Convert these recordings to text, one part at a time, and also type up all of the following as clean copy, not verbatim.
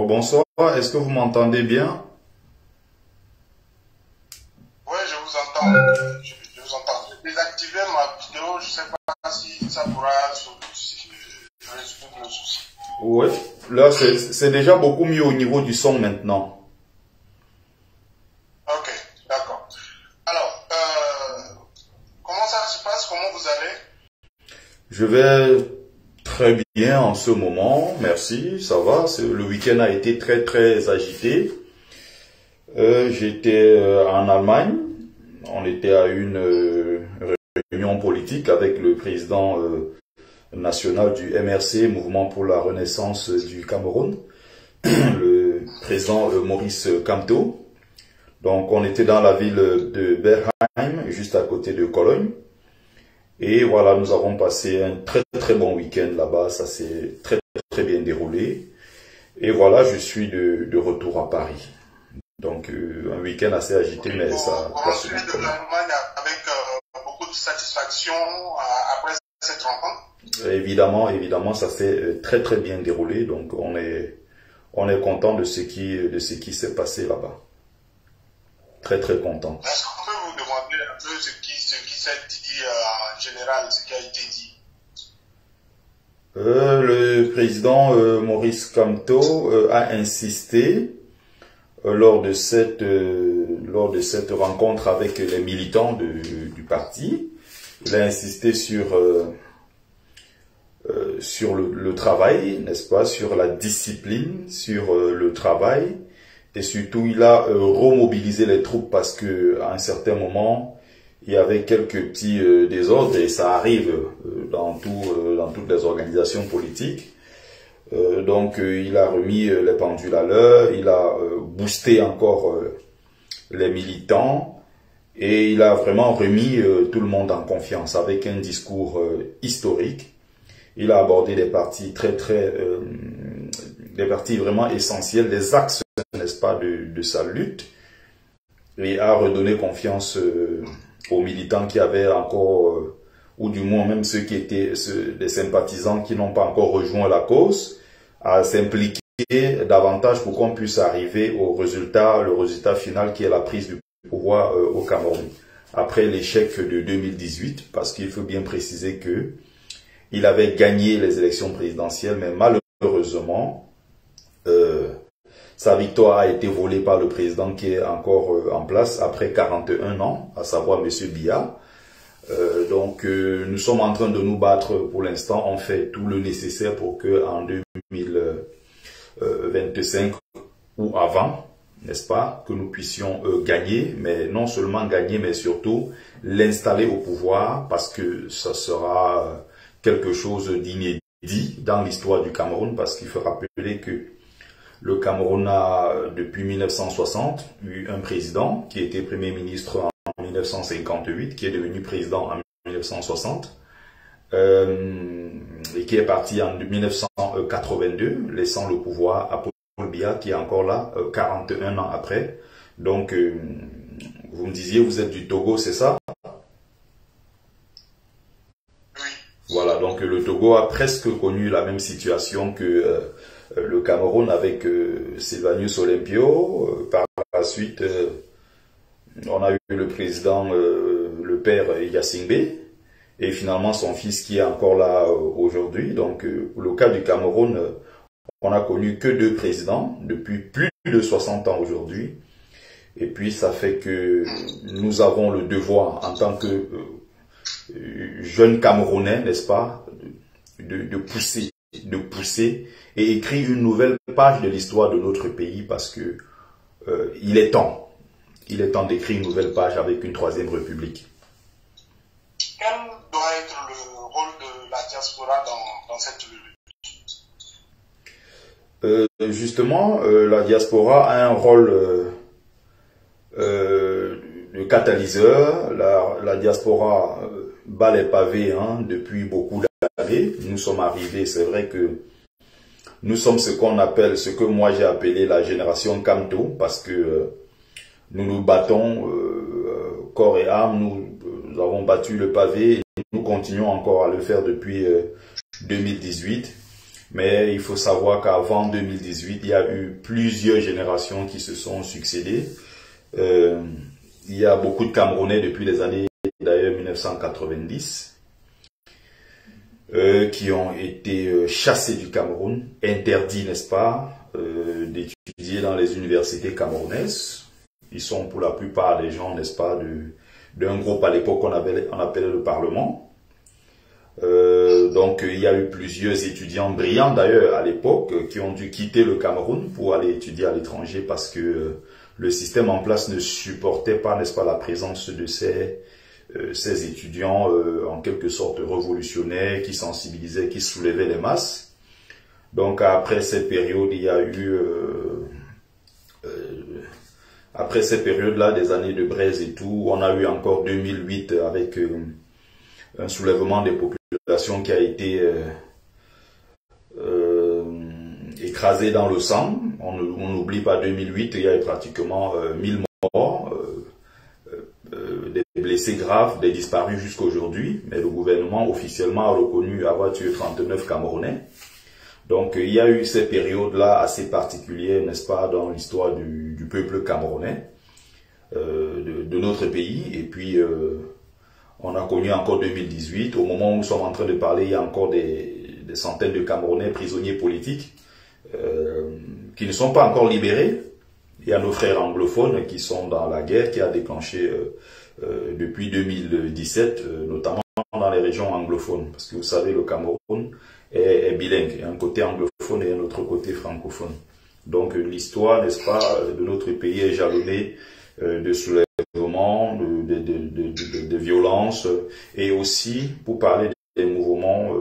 Bonsoir, est-ce que vous m'entendez bien? Oui, je vous entends. Je vous entends. J'ai désactivé ma vidéo, je ne sais pas si ça pourra résoudre le souci. Oui, là c'est déjà beaucoup mieux au niveau du son maintenant. Ok, d'accord. Alors, comment ça se passe? Comment vous allez? Je vais très bien en ce moment, merci, ça va. Le week-end a été très très agité. J'étais en Allemagne, on était à une réunion politique avec le président national du MRC, Mouvement pour la Renaissance du Cameroun, le président Maurice Kamto. Donc on était dans la ville de Bergheim, juste à côté de Cologne. Et voilà, nous avons passé un très très bon week-end là-bas, ça s'est très très bien déroulé. Et voilà, je suis de retour à Paris. Donc un week-end assez agité, mais ça... Vous rentrez de l'Allemagne avec beaucoup de satisfaction après cette rencontre? Évidemment, ça s'est très très bien déroulé. Donc on est content de ce qui s'est passé là-bas. Très très content. Est-ce qu'on peut vous demander un peu ce qui s'est dit en général, ce qui a été dit? Le président Maurice Kamto a insisté lors de cette rencontre avec les militants du parti. Il a insisté sur le travail, n'est-ce pas, sur la discipline, sur le travail. Et surtout, il a remobilisé les troupes parce qu'à un certain moment, il y avait quelques petits désordres et ça arrive dans toutes les organisations politiques. Donc, il a remis les pendules à l'heure, il a boosté encore les militants et il a vraiment remis tout le monde en confiance avec un discours historique. Il a abordé des parties des parties vraiment essentielles, des axes, n'est-ce pas, de sa lutte, et a redonné confiance aux militants qui avaient encore, ou du moins même ceux qui étaient des sympathisants qui n'ont pas encore rejoint la cause, à s'impliquer davantage pour qu'on puisse arriver le résultat final qui est la prise du pouvoir au Cameroun. Après l'échec de 2018, parce qu'il faut bien préciser que il avait gagné les élections présidentielles, mais malheureusement, sa victoire a été volée par le président qui est encore en place après 41 ans, à savoir M. Biya. Donc, nous sommes en train de nous battre pour l'instant. On fait tout le nécessaire pour qu'en 2025 ou avant, n'est-ce pas, que nous puissions gagner, mais non seulement gagner, mais surtout l'installer au pouvoir parce que ça sera quelque chose d'inédit dans l'histoire du Cameroun parce qu'il faut rappeler que le Cameroun a, depuis 1960, eu un président qui était Premier ministre en 1958, qui est devenu président en 1960, et qui est parti en 1982, laissant le pouvoir à Paul Biya, qui est encore là 41 ans après. Donc, vous me disiez, vous êtes du Togo, c'est ça? Oui. Voilà, donc le Togo a presque connu la même situation que le Cameroun avec Sylvanus Olympio. Par la suite, on a eu le président, le père Yassingbe, et finalement son fils qui est encore là aujourd'hui. Donc, pour le cas du Cameroun, on n'a connu que 2 présidents depuis plus de 60 ans aujourd'hui. Et puis, ça fait que nous avons le devoir, en tant que jeunes Camerounais, n'est-ce pas, de pousser et écrire une nouvelle page de l'histoire de notre pays parce que il est temps d'écrire une nouvelle page avec une 3e république. Quel doit être le rôle de la diaspora dans cette lutte? Justement, la diaspora a un rôle de catalyseur. La diaspora bat les pavés depuis beaucoup d'années. Nous sommes arrivés, c'est vrai que nous sommes ce que moi j'ai appelé la génération Kamto, parce que nous nous battons corps et âme, nous avons battu le pavé et nous continuons encore à le faire depuis 2018. Mais il faut savoir qu'avant 2018, il y a eu plusieurs générations qui se sont succédées. Il y a beaucoup de Camerounais depuis les années d'ailleurs 1990 qui ont été chassés du Cameroun, interdits, n'est-ce pas, d'étudier dans les universités camerounaises. Ils sont pour la plupart des gens, n'est-ce pas, d'un groupe à l'époque qu'on appelait le Parlement. Donc il y a eu plusieurs étudiants brillants d'ailleurs à l'époque qui ont dû quitter le Cameroun pour aller étudier à l'étranger parce que le système en place ne supportait pas, n'est-ce pas, la présence de ces étudiants en quelque sorte révolutionnaires qui sensibilisaient, qui soulevaient les masses. Donc après cette période, il y a eu après ces périodes-là, des années de braise et tout, on a eu encore 2008 avec un soulèvement des populations qui a été écrasé dans le sang. On n'oublie pas 2008, il y a eu pratiquement 1000 morts, des blessés graves, des disparus jusqu'à aujourd'hui. Mais le gouvernement officiellement a reconnu avoir tué 39 Camerounais. Donc il y a eu ces périodes-là assez particulières, n'est-ce pas, dans l'histoire du peuple camerounais, de notre pays. Et puis on a connu encore 2018. Au moment où nous sommes en train de parler, il y a encore des centaines de Camerounais prisonniers politiques qui ne sont pas encore libérés. Il y a nos frères anglophones qui sont dans la guerre qui a déclenché depuis 2017, notamment dans les régions anglophones. Parce que vous savez, le Cameroun est bilingue. Il y a un côté anglophone et un autre côté francophone. Donc l'histoire, n'est-ce pas, de notre pays est jalonnée de soulèvements, de violences, et aussi, pour parler des mouvements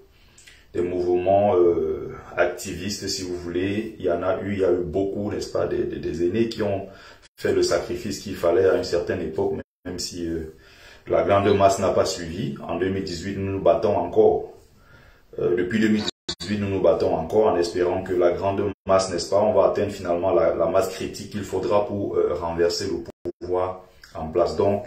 activistes, si vous voulez, il y a eu beaucoup, n'est-ce pas, des aînés qui ont fait le sacrifice qu'il fallait à une certaine époque, même si la grande masse n'a pas suivi. En 2018, nous nous battons encore. Depuis 2018, nous nous battons encore en espérant que la grande masse, n'est-ce pas, on va atteindre finalement la masse critique qu'il faudra pour renverser le pouvoir en place. Donc,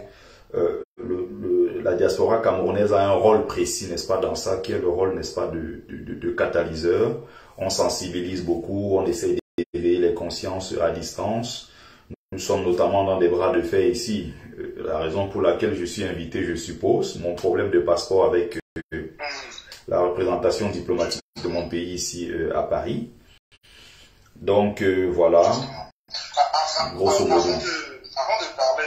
la diaspora camerounaise a un rôle précis, n'est-ce pas, dans ça, qui est le rôle, n'est-ce pas, de catalyseur. On sensibilise beaucoup, on essaie d'éveiller les consciences à distance. Nous sommes notamment dans des bras de fer ici. La raison pour laquelle je suis invité, je suppose, mon problème de passeport avec la représentation diplomatique de mon pays ici à Paris. Donc voilà, grosso modo. Avant de parler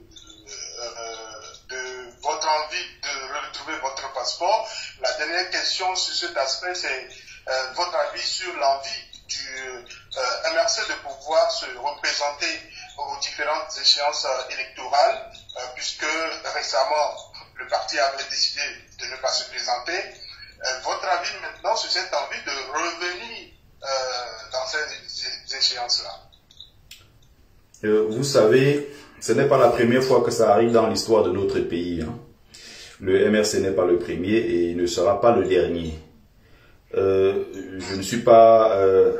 de votre envie de retrouver votre passeport, la dernière question sur cet aspect, c'est votre avis sur l'envie du MRC de pouvoir se représenter aux différentes échéances électorales, puisque récemment le parti avait décidé de ne pas se présenter. Votre avis maintenant sur cette envie de revenir dans ces échéances-là? Vous savez, ce n'est pas la première fois que ça arrive dans l'histoire de notre pays. Hein. Le MRC n'est pas le premier et ne sera pas le dernier. Je ne suis pas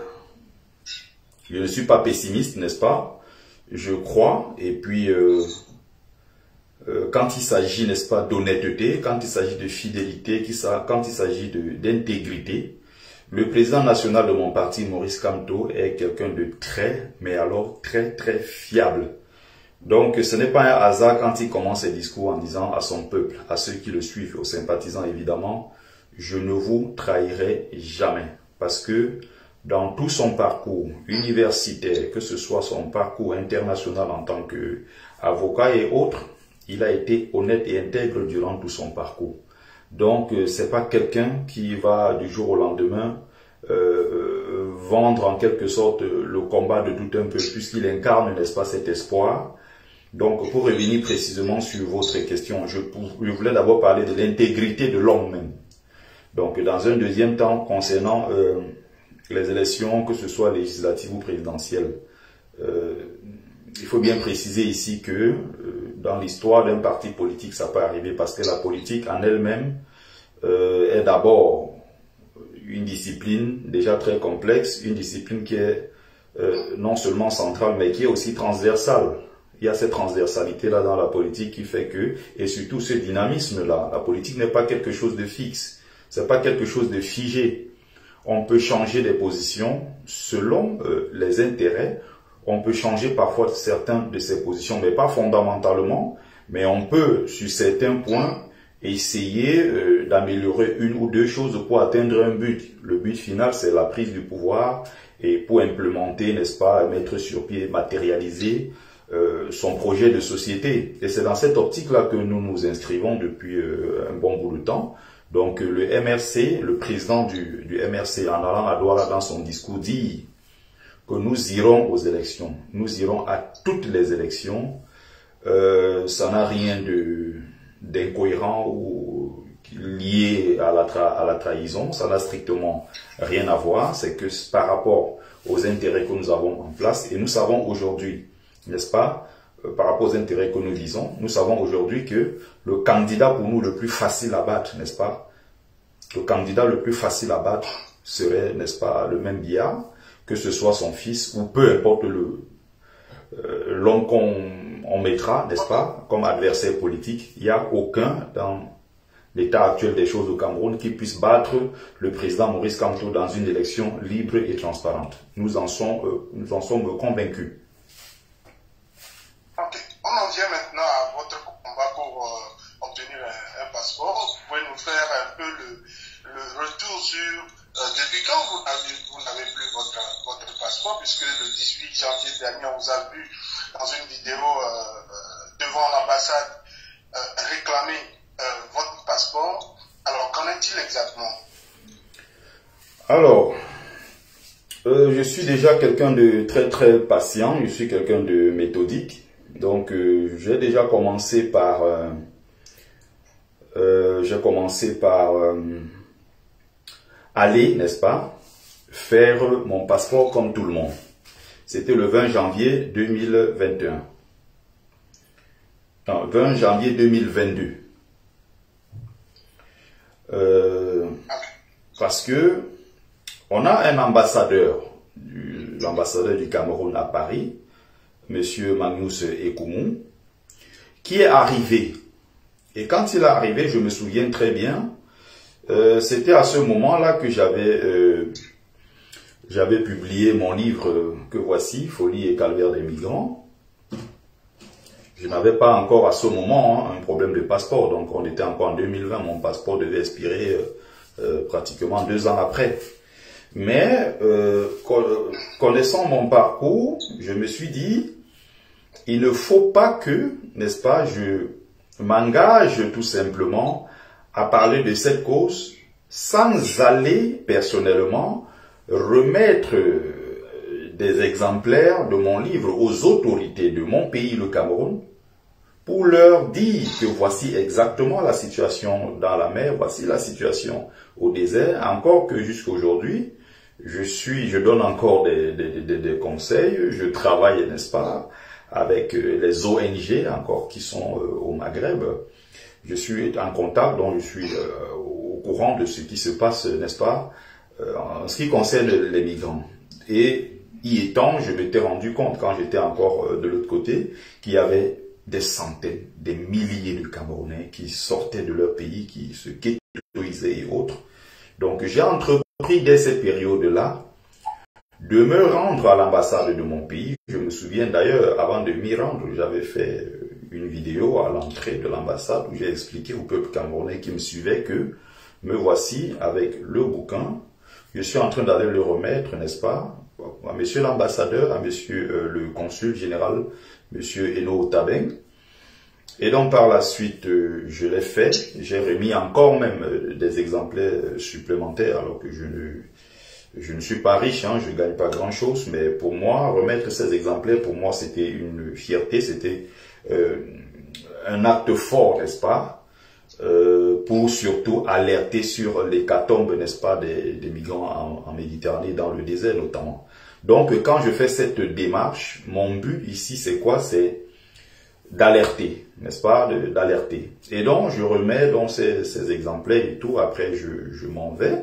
pessimiste, n'est-ce pas? Je crois, et puis quand il s'agit, n'est-ce pas, d'honnêteté, quand il s'agit de fidélité, quand il s'agit d'intégrité, le président national de mon parti, Maurice Kamto, est quelqu'un de très, mais alors très, très fiable. Donc ce n'est pas un hasard quand il commence ses discours en disant à son peuple, à ceux qui le suivent, aux sympathisants évidemment, je ne vous trahirai jamais. Parce que dans tout son parcours universitaire, que ce soit son parcours international en tant qu'avocat et autres, il a été honnête et intègre durant tout son parcours. Donc, c'est pas quelqu'un qui va du jour au lendemain vendre en quelque sorte le combat de tout un peu, puisqu'il incarne, n'est-ce pas, cet espoir. Donc, pour revenir précisément sur votre question, je voulais d'abord parler de l'intégrité de l'homme même. Donc, dans un deuxième temps, concernant les élections, que ce soit législatives ou présidentielles, il faut bien préciser ici que dans l'histoire d'un parti politique, ça peut arriver parce que la politique en elle-même est d'abord une discipline déjà très complexe, une discipline qui est non seulement centrale, mais qui est aussi transversale. Il y a cette transversalité-là dans la politique qui fait que, et surtout ce dynamisme-là, la politique n'est pas quelque chose de fixe, c'est pas quelque chose de figé. on peut changer des positions selon les intérêts. On peut changer parfois certaines de ces positions, mais pas fondamentalement. Mais on peut, sur certains points, essayer d'améliorer une ou deux choses pour atteindre un but. Le but final, c'est la prise du pouvoir et pour implémenter, n'est-ce pas, mettre sur pied, matérialiser son projet de société. Et c'est dans cette optique-là que nous nous inscrivons depuis un bon bout de temps. Donc le MRC, le président du MRC, en allant à Douala dans son discours, dit que nous irons aux élections. Nous irons à toutes les élections. Ça n'a rien d'incohérent ou lié à la trahison. Ça n'a strictement rien à voir. C'est que par rapport aux intérêts que nous avons en place, et nous savons aujourd'hui, n'est-ce pas, par rapport aux intérêts que nous visons, nous savons aujourd'hui que le candidat pour nous le plus facile à battre, n'est-ce pas, le candidat le plus facile à battre serait, n'est-ce pas, le même Biya, que ce soit son fils ou peu importe l'homme qu'on mettra, n'est-ce pas, comme adversaire politique. Il n'y a aucun dans l'état actuel des choses au Cameroun qui puisse battre le président Maurice Kamto dans une élection libre et transparente. Nous en sommes convaincus. Ok, on en vient maintenant à votre combat pour obtenir un passeport. Vous pouvez nous faire un peu le retour sur depuis quand vous n'avez plus votre passeport, puisque le 18 janvier dernier, on vous a vu dans une vidéo devant l'ambassade réclamer votre passeport. Alors, qu'en est-il exactement? Alors, je suis déjà quelqu'un de très très patient, je suis quelqu'un de méthodique. Donc, j'ai déjà commencé par aller, n'est-ce pas, faire mon passeport comme tout le monde. C'était le 20 janvier 2021. Non, 20 janvier 2022. Parce que on a un ambassadeur, l'ambassadeur du Cameroun à Paris, Monsieur Magnus Ekoumou, qui est arrivé. Et quand il est arrivé, je me souviens très bien, c'était à ce moment-là que j'avais publié mon livre que voici, Folie et calvaire des migrants. Je n'avais pas encore à ce moment un problème de passeport, donc on était encore en 2020, mon passeport devait expirer pratiquement 2 ans après. Mais connaissant mon parcours, je me suis dit, il ne faut pas que, n'est-ce pas, je m'engage tout simplement à parler de cette cause sans aller personnellement remettre des exemplaires de mon livre aux autorités de mon pays, le Cameroun, pour leur dire que voici exactement la situation dans la mer, voici la situation au désert, encore que jusqu'à aujourd'hui, je donne encore des conseils, je travaille, n'est-ce pas, avec les ONG encore qui sont au Maghreb. Je suis en contact, donc je suis au courant de ce qui se passe, n'est-ce pas, en ce qui concerne les migrants. Et y étant, je m'étais rendu compte, quand j'étais encore de l'autre côté, qu'il y avait des centaines, des milliers de Camerounais qui sortaient de leur pays, qui se ghettoisaient et autres. Donc j'ai entrepris dès cette période-là de me rendre à l'ambassade de mon pays. Je me souviens d'ailleurs, avant de m'y rendre, j'avais fait une vidéo à l'entrée de l'ambassade où j'ai expliqué au peuple camerounais qui me suivait que me voici avec le bouquin. Je suis en train d'aller le remettre, n'est-ce pas, à monsieur l'ambassadeur, à monsieur le consul général, monsieur Eno Tabeng. Et donc par la suite, je l'ai fait. J'ai remis encore même des exemplaires supplémentaires alors que je ne suis pas riche, hein, je ne gagne pas grand-chose, mais pour moi, remettre ces exemplaires, pour moi, c'était une fierté, c'était un acte fort, n'est-ce pas, pour surtout alerter sur l'hécatombe, n'est-ce pas, des migrants en Méditerranée, dans le désert notamment. Donc, quand je fais cette démarche, mon but ici, c'est quoi? C'est d'alerter, n'est-ce pas, d'alerter. Et donc, je remets donc ces exemplaires et tout, après je m'en vais.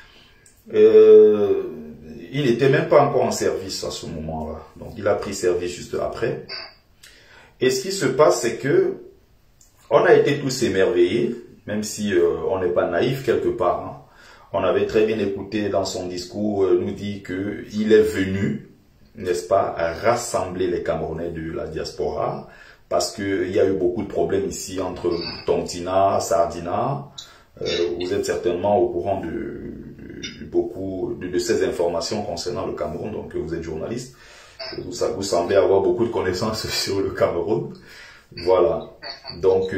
Il n'était même pas encore en service à ce moment-là. Donc, il a pris service juste après. Et ce qui se passe, c'est que on a été tous émerveillés, même si on n'est pas naïf quelque part. Hein. On avait très bien écouté dans son discours, nous dit qu'il est venu, n'est-ce pas, à rassembler les Camerounais de la diaspora, parce qu'il y a eu beaucoup de problèmes ici entre Tontina, Sardina. Vous êtes certainement au courant de beaucoup de ces informations concernant le Cameroun, donc vous êtes journaliste. Vous semblez avoir beaucoup de connaissances sur le Cameroun. Voilà. Donc,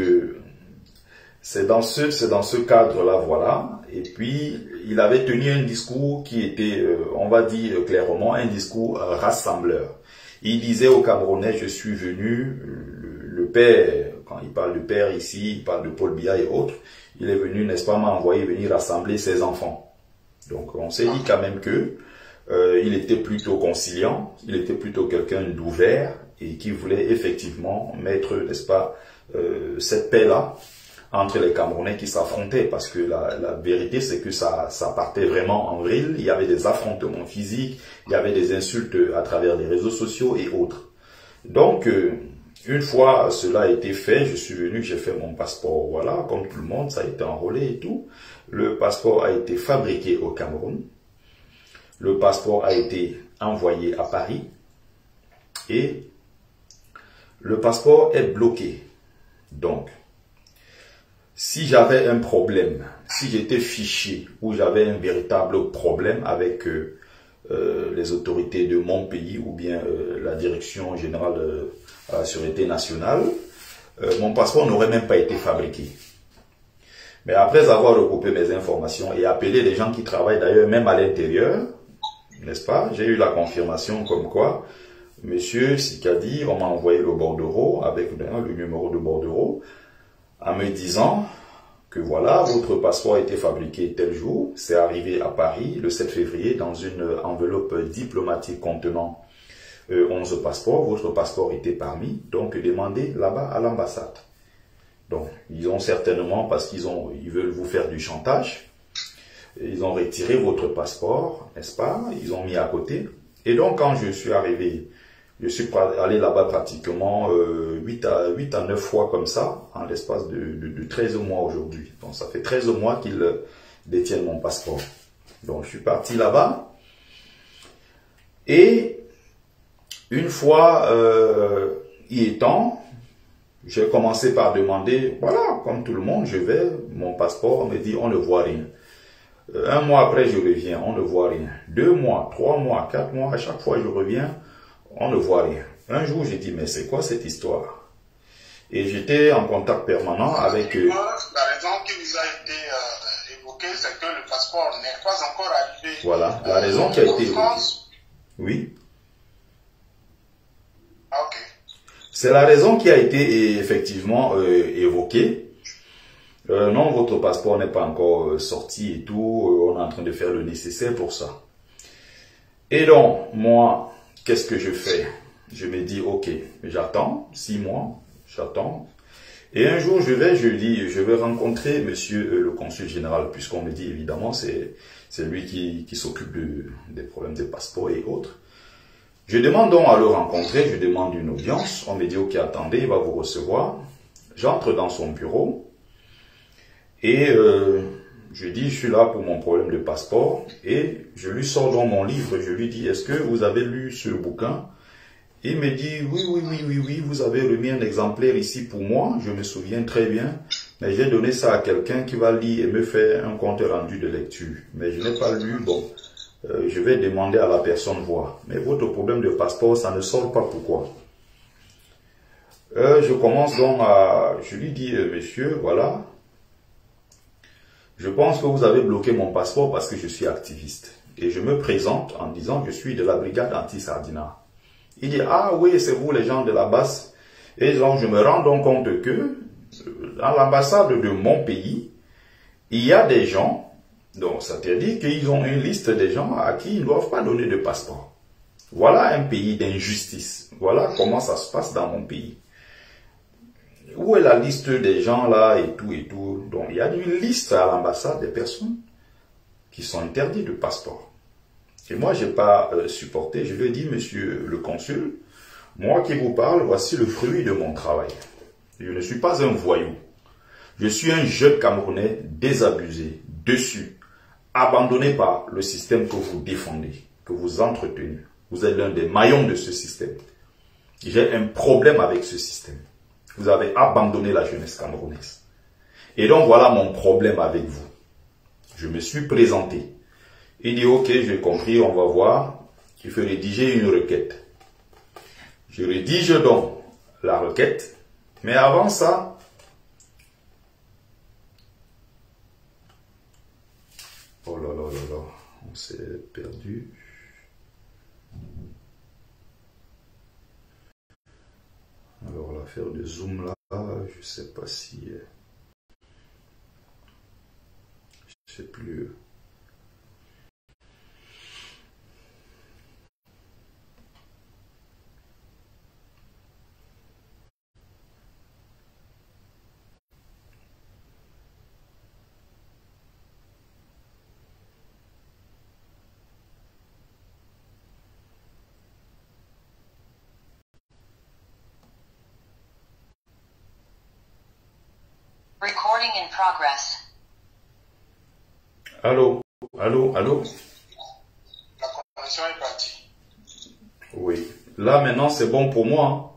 c'est dans ce cadre-là, voilà. Et puis, il avait tenu un discours qui était, on va dire clairement, un discours rassembleur. Il disait aux Camerounais, je suis venu, le père, quand il parle de père ici, il parle de Paul Biya et autres, il est venu, n'est-ce pas, m'envoyer venir rassembler ses enfants. Donc, on s'est dit quand même que il était plutôt conciliant, il était plutôt quelqu'un d'ouvert et qui voulait effectivement mettre, n'est-ce pas, cette paix-là entre les Camerounais qui s'affrontaient, parce que la vérité c'est que ça partait vraiment en vrille, il y avait des affrontements physiques, il y avait des insultes à travers les réseaux sociaux et autres. Donc, une fois cela a été fait, je suis venu, j'ai fait mon passeport, voilà, comme tout le monde, ça a été enrôlé et tout. Le passeport a été fabriqué au Cameroun. Le passeport a été envoyé à Paris et le passeport est bloqué. Donc, si j'avais un problème, si j'étais fiché ou j'avais un véritable problème avec les autorités de mon pays ou bien la direction générale de la sécurité nationale, mon passeport n'aurait même pas été fabriqué. Mais après avoir recoupé mes informations et appelé les gens qui travaillent d'ailleurs même à l'intérieur, n'est-ce pas, j'ai eu la confirmation comme quoi, monsieur Sikadi, on m'a envoyé le bordereau avec le numéro de bordereau, en me disant que voilà, votre passeport a été fabriqué tel jour, c'est arrivé à Paris le 7 février dans une enveloppe diplomatique contenant 11 passeports, votre passeport était parmi, donc demandez là-bas à l'ambassade. Donc, ils ont certainement, parce ils veulent vous faire du chantage, ils ont retiré votre passeport, n'est-ce pas, ils ont mis à côté. Et donc, quand je suis arrivé, je suis allé là-bas pratiquement 8 à 9 fois comme ça, en l'espace de 13 mois aujourd'hui. Donc, ça fait 13 mois qu'ils détiennent mon passeport. Donc, je suis parti là-bas. Et une fois y étant, j'ai commencé par demander, voilà, comme tout le monde, je vais, mon passeport, on me dit, on ne voit rien. Un mois après, je reviens, on ne voit rien. 2 mois, 3 mois, 4 mois, à chaque fois je reviens, on ne voit rien. Un jour, j'ai dit, mais c'est quoi cette histoire? Et j'étais en contact permanent avec... La raison qui vous a été évoquée, c'est que le passeport n'est pas encore arrivé. Voilà, la raison qui a été évoquée. Oui. Ah, ok. C'est la raison qui a été effectivement évoquée. Non, votre passeport n'est pas encore sorti et tout. On est en train de faire le nécessaire pour ça. Et donc, moi, qu'est-ce que je fais? Je me dis, ok, j'attends 6 mois, j'attends. Et un jour, je vais rencontrer monsieur le consul général, puisqu'on me dit évidemment, c'est lui qui s'occupe des problèmes des passeports et autres. Je demande donc à le rencontrer, je demande une audience. On me dit, ok, attendez, il va vous recevoir. J'entre dans son bureau. Et je dis, je suis là pour mon problème de passeport. Et je lui sors dans mon livre, je lui dis, est-ce que vous avez lu ce bouquin? Il me dit, oui, vous avez remis un exemplaire ici pour moi, je me souviens très bien. Mais j'ai donné ça à quelqu'un qui va lire et me faire un compte rendu de lecture. Mais je n'ai pas lu, bon, je vais demander à la personne voir. Mais votre problème de passeport, ça ne sort pas, pourquoi? Je commence donc je lui dis, monsieur, voilà. Je pense que vous avez bloqué mon passeport parce que je suis activiste. Et je me présente en disant que je suis de la brigade anti-Sardina. Il dit, ah oui, c'est vous les gens de la basse. Et donc je me rends donc compte que dans l'ambassade de mon pays, il y a des gens, donc ça veut dire qu'ils ont une liste des gens à qui ils ne doivent pas donner de passeport. Voilà un pays d'injustice. Voilà comment ça se passe dans mon pays. Où est la liste des gens là et tout et tout? Donc il y a une liste à l'ambassade des personnes qui sont interdites de passeport. Et moi je n'ai pas supporté, je lui ai dit, monsieur le consul, moi qui vous parle, voici le fruit de mon travail. Je ne suis pas un voyou. Je suis un jeune Camerounais désabusé, déçu, abandonnez pas le système que vous défendez, que vous entretenez. Vous êtes l'un des maillons de ce système. J'ai un problème avec ce système. Vous avez abandonné la jeunesse camerounaise. Et donc voilà mon problème avec vous. Je me suis présenté. Il dit, ok, j'ai compris, on va voir. Il faut rédiger une requête. Je rédige donc la requête. Mais avant ça, oh là là là là, on s'est perdu. Alors l'affaire de Zoom là, je sais pas si... Je sais plus... Recording in progress. Allô, allô, allô. La connexion est partie. Oui. Là maintenant c'est bon pour moi.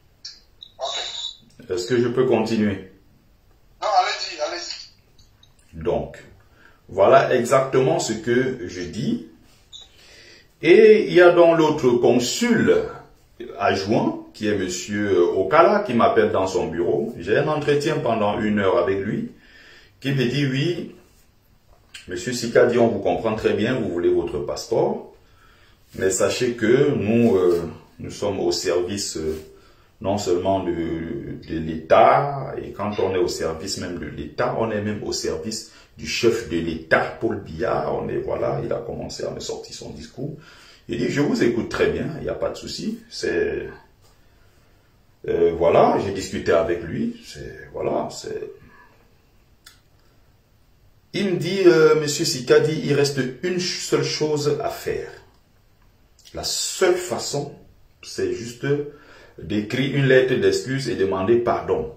Ok. Est-ce que je peux continuer? Non, allez-y, allez-y. Donc, voilà exactement ce que je dis. Et il y a donc l'autre consul adjoint, qui est monsieur Okala, qui m'appelle dans son bureau. J'ai un entretien pendant 1 heure avec lui, qui me dit, oui, monsieur Sikadi, on vous comprend très bien, vous voulez votre passeport, mais sachez que nous sommes au service non seulement de l'État, et quand on est au service même de l'État, on est même au service du chef de l'État, Paul Biya. On est, voilà, il a commencé à me sortir son discours. Il dit, je vous écoute très bien, il n'y a pas de souci. C'est voilà, j'ai discuté avec lui. Voilà, c'est. Il me dit, monsieur Sikadi, il reste une seule chose à faire. La seule façon, c'est juste d'écrire une lettre d'excuse et demander pardon.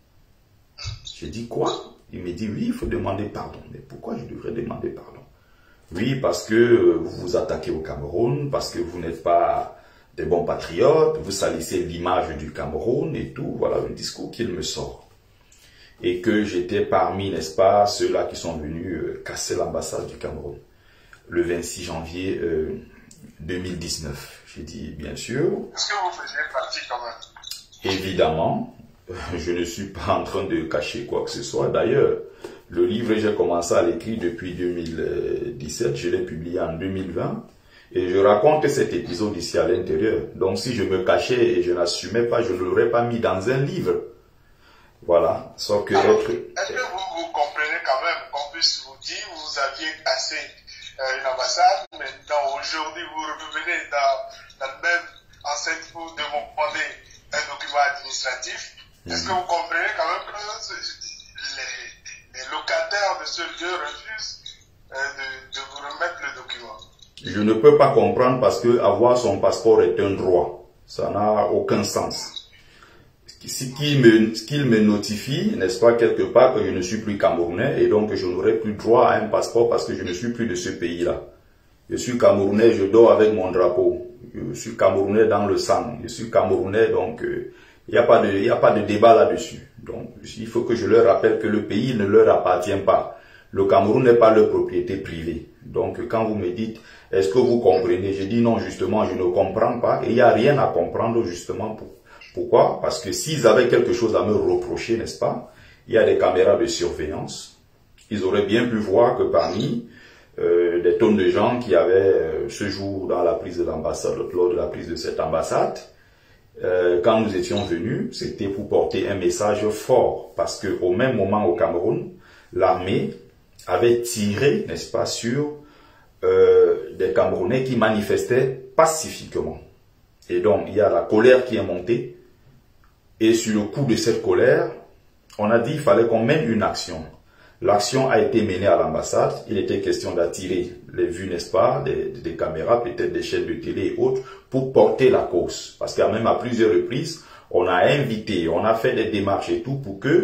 J'ai dit quoi? Il me dit, oui, il faut demander pardon. Mais pourquoi je devrais demander pardon? Oui, parce que vous vous attaquez au Cameroun, parce que vous n'êtes pas des bons patriotes, vous salissez l'image du Cameroun et tout. Voilà le discours qu'il me sort. Et que j'étais parmi, n'est-ce pas, ceux-là qui sont venus casser l'ambassade du Cameroun le 26 janvier 2019. J'ai dit, bien sûr. Est-ce que vous faisiez partie quand même? Évidemment, je ne suis pas en train de cacher quoi que ce soit. D'ailleurs, le livre, j'ai commencé à l'écrire depuis 2017, je l'ai publié en 2020. Et je raconte cet épisode ici à l'intérieur. Donc si je me cachais et je n'assumais pas, je ne l'aurais pas mis dans un livre. Voilà. Sauf que alors, est-ce que vous comprenez quand même qu'on puisse vous dire, vous aviez cassé une ambassade, mais aujourd'hui vous revenez dans la même enceinte pour demander un document administratif. Est-ce que vous comprenez quand même que les locataires de ce lieu refusent de vous remettre le document? Je ne peux pas comprendre parce que avoir son passeport est un droit. Ça n'a aucun sens. Ce qu'il me notifie, n'est-ce pas, quelque part, que je ne suis plus camerounais et donc je n'aurai plus droit à un passeport parce que je ne suis plus de ce pays-là. Je suis camerounais, je dors avec mon drapeau. Je suis camerounais dans le sang. Je suis camerounais, donc il n'y a pas de débat là-dessus. Donc il faut que je leur rappelle que le pays ne leur appartient pas. Le Cameroun n'est pas leur propriété privée. Donc quand vous me dites, est-ce que vous comprenez? Je dis non, justement, je ne comprends pas. Et il n'y a rien à comprendre justement. Pourquoi? Parce que s'ils avaient quelque chose à me reprocher, n'est-ce pas? Il y a des caméras de surveillance. Ils auraient bien pu voir que parmi des tonnes de gens qui avaient ce jour dans la prise de l'ambassade, lors de la prise de cette ambassade, quand nous étions venus, c'était pour porter un message fort. Parce qu'au même moment au Cameroun, l'armée avait tiré, n'est-ce pas, sur des Camerounais qui manifestaient pacifiquement. Et donc, il y a la colère qui est montée. Et sur le coup de cette colère, on a dit qu'il fallait qu'on mène une action. L'action a été menée à l'ambassade. Il était question d'attirer les vues, n'est-ce pas, des caméras, peut-être des chaînes de télé et autres, pour porter la cause. Parce qu'à même à plusieurs reprises, on a invité, on a fait des démarches et tout pour que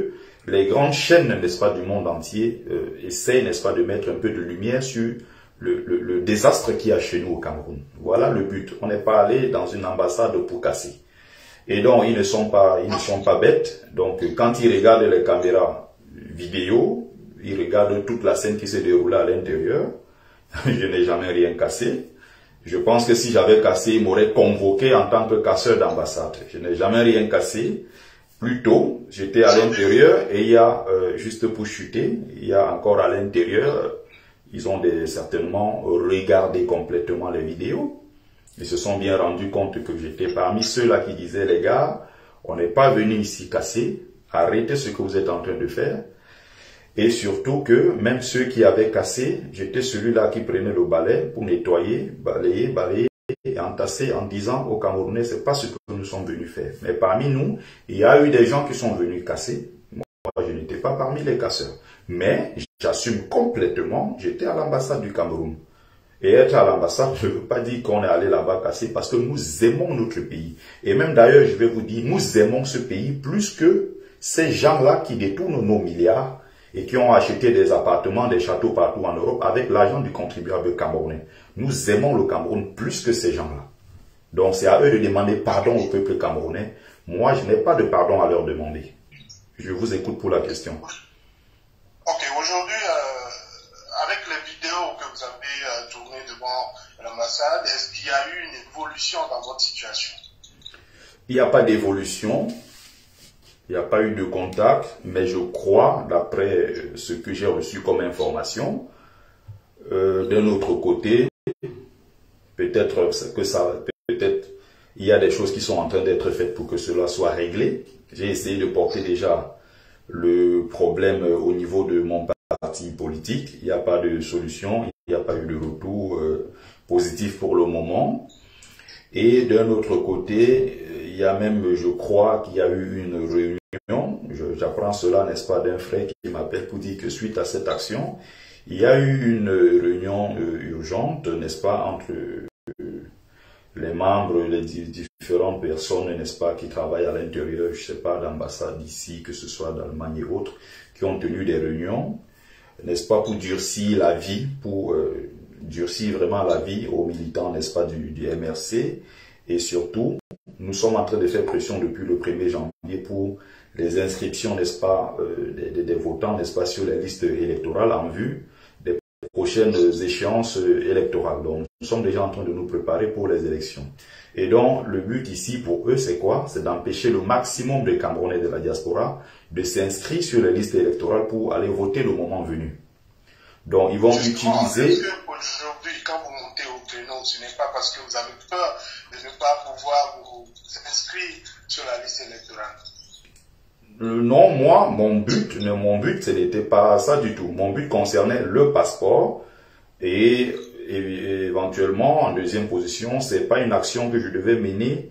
les grandes chaînes, n'est-ce pas, du monde entier essayent, n'est-ce pas, de mettre un peu de lumière sur le désastre qu'il y a chez nous au Cameroun. Voilà le but. On n'est pas allé dans une ambassade pour casser. Et donc, ils ne sont pas bêtes. Donc, quand ils regardent les caméras vidéo, ils regardent toute la scène qui s'est déroulée à l'intérieur. Je n'ai jamais rien cassé. Je pense que si j'avais cassé, ils m'auraient convoqué en tant que casseur d'ambassade. Je n'ai jamais rien cassé. Plutôt, j'étais à l'intérieur et il y a, juste pour chuter, il y a encore à l'intérieur, ils ont certainement regardé complètement les vidéos. Ils se sont bien rendus compte que j'étais parmi ceux-là qui disaient, les gars, on n'est pas venu ici casser, arrêtez ce que vous êtes en train de faire. Et surtout que même ceux qui avaient cassé, j'étais celui-là qui prenait le balai pour nettoyer, balayer et entasser en disant aux Camerounais, c'est pas ce que nous sommes venus faire. Mais parmi nous, il y a eu des gens qui sont venus casser. Moi, je n'étais pas parmi les casseurs. Mais j'assume complètement, j'étais à l'ambassade du Cameroun. Et être à l'ambassade, je ne veux pas dire qu'on est allé là-bas casser parce que nous aimons notre pays. Et même d'ailleurs, je vais vous dire, nous aimons ce pays plus que ces gens-là qui détournent nos milliards et qui ont acheté des appartements, des châteaux partout en Europe avec l'argent du contribuable camerounais. Nous aimons le Cameroun plus que ces gens-là. Donc c'est à eux de demander pardon au peuple camerounais. Moi, je n'ai pas de pardon à leur demander. Je vous écoute pour la question. Ok, aujourd'hui, avec les vidéos que vous avez tournées devant l'ambassade, est-ce qu'il y a eu une évolution dans votre situation? Il n'y a pas d'évolution. Il n'y a pas eu de contact, mais je crois, d'après ce que j'ai reçu comme information, d'un autre côté, peut-être il y a des choses qui sont en train d'être faites pour que cela soit réglé. J'ai essayé de porter déjà le problème au niveau de mon parti politique. Il n'y a pas de solution, il n'y a pas eu de retour positif pour le moment. Et d'un autre côté, il y a même, je crois, qu'il y a eu une réunion. J'apprends cela, n'est-ce pas, d'un frère qui m'appelle pour dire que suite à cette action, il y a eu une réunion urgente, n'est-ce pas, entre les membres, les différentes personnes, n'est-ce pas, qui travaillent à l'intérieur, je ne sais pas, d'ambassade ici, que ce soit d'Allemagne et autres, qui ont tenu des réunions, n'est-ce pas, pour durcir la vie, pour durcir vraiment la vie aux militants, n'est-ce pas, du MRC. Et surtout, nous sommes en train de faire pression depuis le 1er janvier pour les inscriptions, n'est-ce pas, des votants, n'est-ce pas, sur les listes électorales en vue des prochaines échéances électorales. Donc, nous sommes déjà en train de nous préparer pour les élections. Et donc, le but ici pour eux, c'est quoi? C'est d'empêcher le maximum de Camerounais de la diaspora de s'inscrire sur les listes électorales pour aller voter le moment venu. Donc, ils vont utiliser... Est-ce qu'aujourd'hui, quand vous montez au créneau, ce n'est pas parce que vous avez peur de ne pas pouvoir vous inscrire sur la liste électorale? Non, moi, mon but, ce n'était pas ça du tout. Mon but concernait le passeport et éventuellement, en deuxième position, c'est pas une action que je devais mener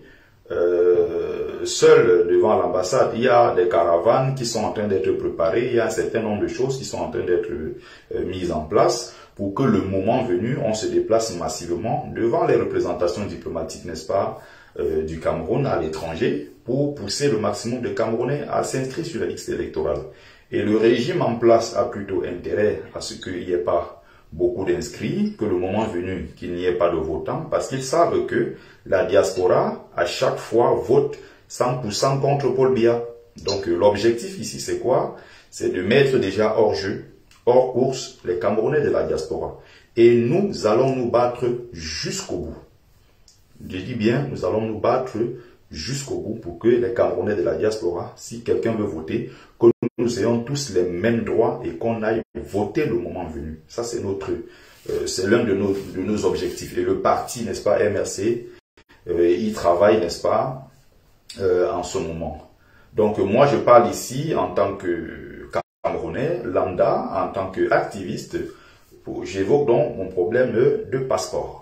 seul devant l'ambassade. Il y a des caravanes qui sont en train d'être préparées, il y a un certain nombre de choses qui sont en train d'être mises en place pour que le moment venu, on se déplace massivement devant les représentations diplomatiques, n'est-ce pas, du Cameroun à l'étranger pour pousser le maximum de Camerounais à s'inscrire sur la liste électorale. Et le régime en place a plutôt intérêt à ce qu'il n'y ait pas beaucoup d'inscrits, que le moment venu, qu'il n'y ait pas de votants, parce qu'ils savent que la diaspora, à chaque fois, vote 100% contre Paul Biya. Donc l'objectif ici, c'est quoi? C'est de mettre déjà hors jeu, hors course, les Camerounais de la diaspora. Et nous allons nous battre jusqu'au bout. Je dis bien, nous allons nous battre jusqu'au bout pour que les Camerounais de la diaspora, si quelqu'un veut voter, que nous ayons tous les mêmes droits et qu'on aille voter le moment venu. Ça, c'est c'est l'un de nos objectifs. Et le parti, n'est-ce pas, MRC, il travaille, n'est-ce pas, en ce moment. Donc, moi, je parle ici en tant que Camerounais, lambda, en tant qu'activiste. J'évoque donc mon problème de passeport.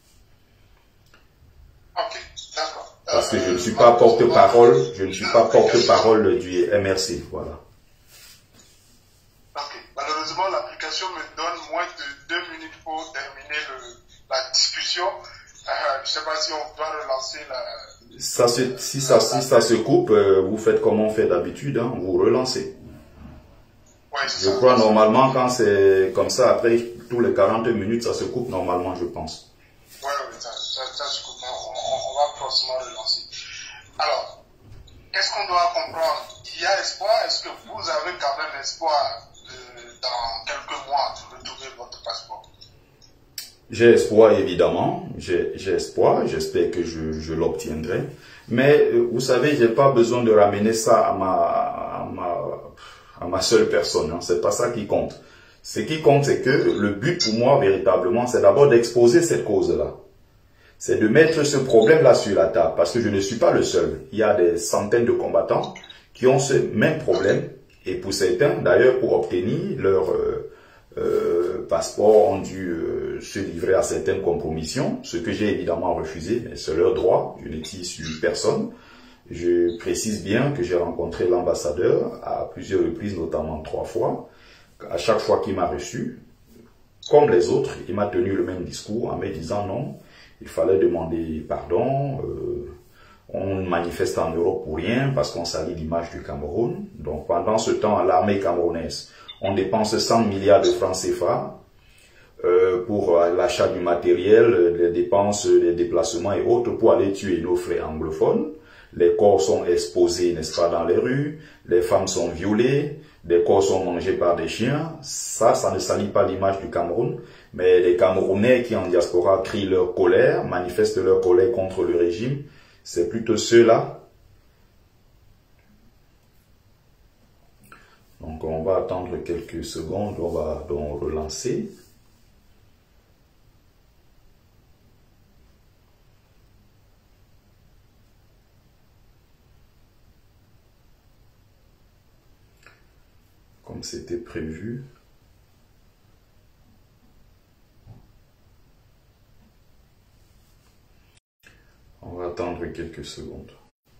Parce que je ne suis pas porte-parole, du MRC, voilà. Ok. Malheureusement, l'application me donne moins de 2 minutes pour terminer la discussion. Je ne sais pas si on doit relancer la... Si ça se coupe, vous faites comme on fait d'habitude, hein, vous relancez. Je crois normalement quand c'est comme ça, après tous les 40 minutes, ça se coupe normalement, je pense. Oui, ça se coupe. On va forcément relancer. Alors, qu'est-ce qu'on doit comprendre? Il y a espoir. Est-ce que vous avez quand même espoir dans quelques mois de retrouver votre passeport? J'ai espoir, évidemment. J'ai espoir. J'espère que je l'obtiendrai. Mais vous savez, j'ai pas besoin de ramener ça à ma seule personne. Hein. C'est pas ça qui compte. Ce qui compte, c'est que le but pour moi, véritablement, c'est d'abord d'exposer cette cause-là. C'est de mettre ce problème-là sur la table. Parce que je ne suis pas le seul. Il y a des centaines de combattants qui ont ce même problème. Et pour certains, d'ailleurs, pour obtenir leur passeport, ont dû se livrer à certaines compromissions, ce que j'ai évidemment refusé, mais c'est leur droit, je n'ai sur personne. Je précise bien que j'ai rencontré l'ambassadeur à plusieurs reprises, notamment 3 fois. À chaque fois qu'il m'a reçu, comme les autres, il m'a tenu le même discours en me disant non, il fallait demander pardon, on manifeste en Europe pour rien parce qu'on salit l'image du Cameroun. Donc pendant ce temps, à l'armée camerounaise, on dépense 100 milliards de francs CFA pour l'achat du matériel, les dépenses, les déplacements et autres pour aller tuer nos frères anglophones. Les corps sont exposés, n'est-ce pas, dans les rues, les femmes sont violées, des corps sont mangés par des chiens. Ça ne salit pas l'image du Cameroun. Mais les Camerounais qui en diaspora crient leur colère, manifestent leur colère contre le régime, c'est plutôt ceux-là. Donc on va attendre quelques secondes, on va donc relancer. Comme c'était prévu. On va attendre quelques secondes.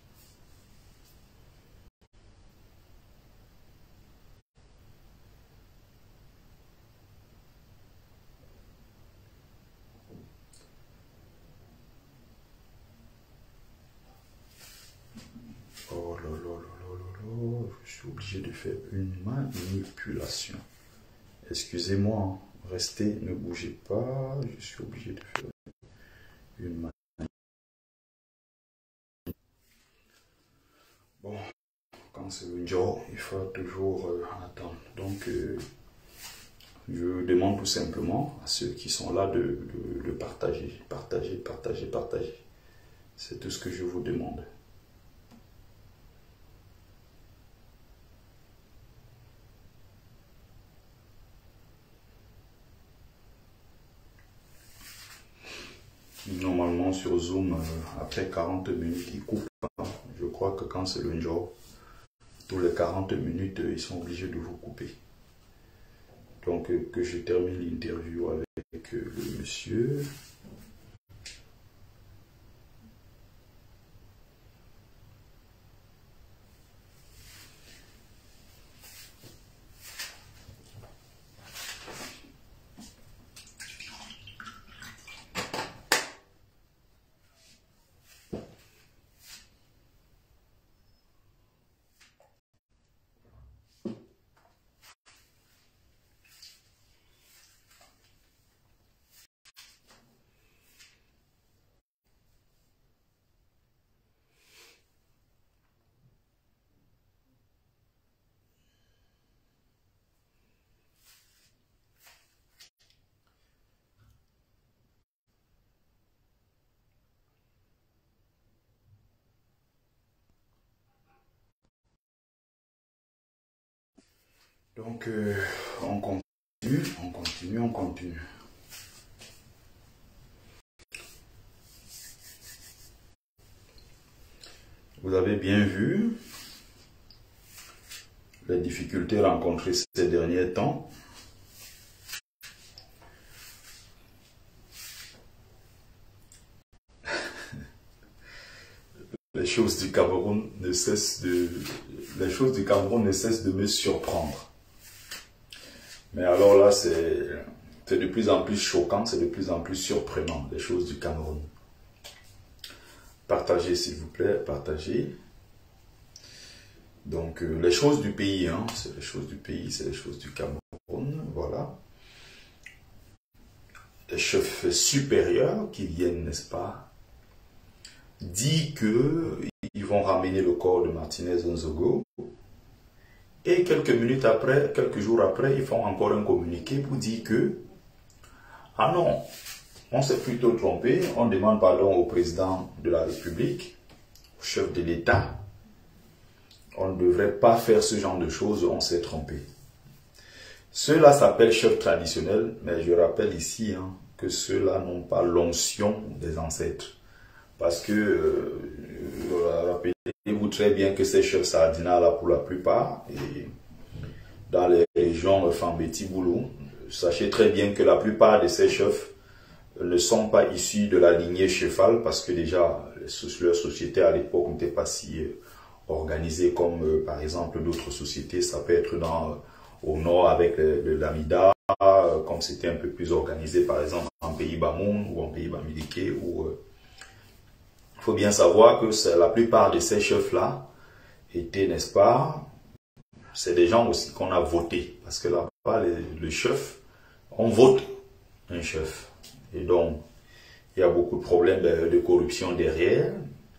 Oh là là là là là là, je suis obligé de faire une manipulation. Excusez-moi, restez, ne bougez pas, je suis obligé de faire une manipulation. Bon, quand c'est le jour, il faut toujours attendre. Donc, je demande tout simplement à ceux qui sont là de partager, partager, partager, partager. C'est tout ce que je vous demande. Normalement sur Zoom, après 40 minutes, ils coupent. Je crois que quand c'est le jour, tous les 40 minutes, ils sont obligés de vous couper. Donc que je termine l'interview avec le monsieur. Donc, on continue, on continue, on continue. Vous avez bien vu les difficultés rencontrées ces derniers temps. Les choses du Cameroun ne cessent de me surprendre. Mais alors là, c'est de plus en plus choquant, c'est de plus en plus surprenant, les choses du Cameroun. Partagez s'il vous plaît, partagez. Donc, les choses du pays, hein, c'est les choses du pays, c'est les choses du Cameroun, voilà. Les chefs supérieurs qui viennent, n'est-ce pas, dit que ils vont ramener le corps de Martinez Nzogo. Et quelques minutes après, quelques jours après, ils font encore un communiqué pour dire que ah non, on s'est plutôt trompé, on demande pardon au président de la République, au chef de l'État. On ne devrait pas faire ce genre de choses, on s'est trompé. Ceux-là s'appellent chefs traditionnels, mais je rappelle ici hein, que ceux-là n'ont pas l'onction des ancêtres. Parce que, rappelez-vous très bien que ces chefs sardinats-là, pour la plupart, et dans les régions Fambeti-Boulou, sachez très bien que la plupart de ces chefs ne sont pas issus de la lignée chefale, parce que déjà, leur société à l'époque n'était pas si organisée comme, par exemple, d'autres sociétés. Ça peut être au nord avec le Lamida, comme c'était un peu plus organisé, par exemple, en pays Bamoun ou en pays Bamileke, où il faut bien savoir que la plupart de ces chefs-là étaient, n'est-ce pas, c'est des gens aussi qu'on a voté. Parce que là-bas, le chef, on vote un chef. Et donc, il y a beaucoup de problèmes de corruption derrière.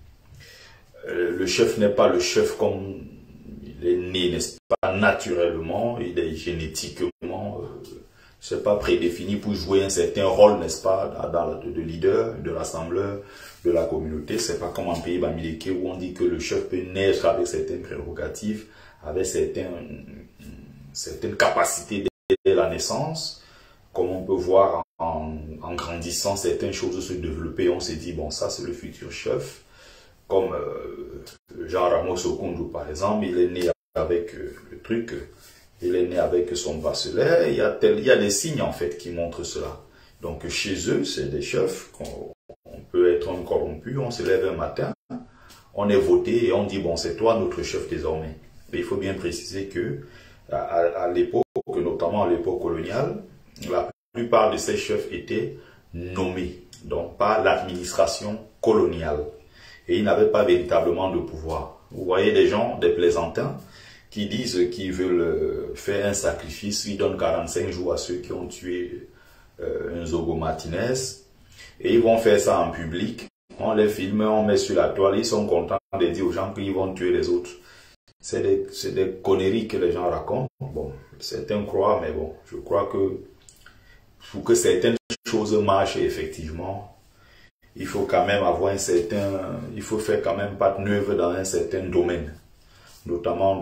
Le chef n'est pas le chef comme il est né, n'est-ce pas, naturellement. Il est génétiquement, c'est pas prédéfini pour jouer un certain rôle, n'est-ce pas, de leader, de rassembleur, de la communauté. C'est pas comme en pays Bamileke où on dit que le chef peut naître avec certaines prérogatives, avec certaines capacités dès la naissance. Comme on peut voir en grandissant, certaines choses se développer. On s'est dit, bon, ça c'est le futur chef. Comme Jean Ramos Okoundou, par exemple, il est né avec le truc, il est né avec son bracelet. Il y a des signes, en fait, qui montrent cela. Donc, chez eux, c'est des chefs, on peut être un corrompu, on se lève un matin, on est voté et on dit, bon, c'est toi notre chef désormais. Mais il faut bien préciser que, à l'époque, notamment à l'époque coloniale, la plupart de ces chefs étaient nommés, donc par l'administration coloniale. Et ils n'avaient pas véritablement de pouvoir. Vous voyez des gens, des plaisantins, qui disent qu'ils veulent faire un sacrifice, ils donnent 45 jours à ceux qui ont tué Nzogo Martinez, et ils vont faire ça en public. On les filme, on met sur la toile, ils sont contents de dire aux gens qu'ils vont tuer les autres. C'est des conneries que les gens racontent. Bon, certains croient, mais bon, je crois que pour que certaines choses marchent effectivement, il faut quand même avoir il faut faire quand même pas de neuve dans un certain domaine, notamment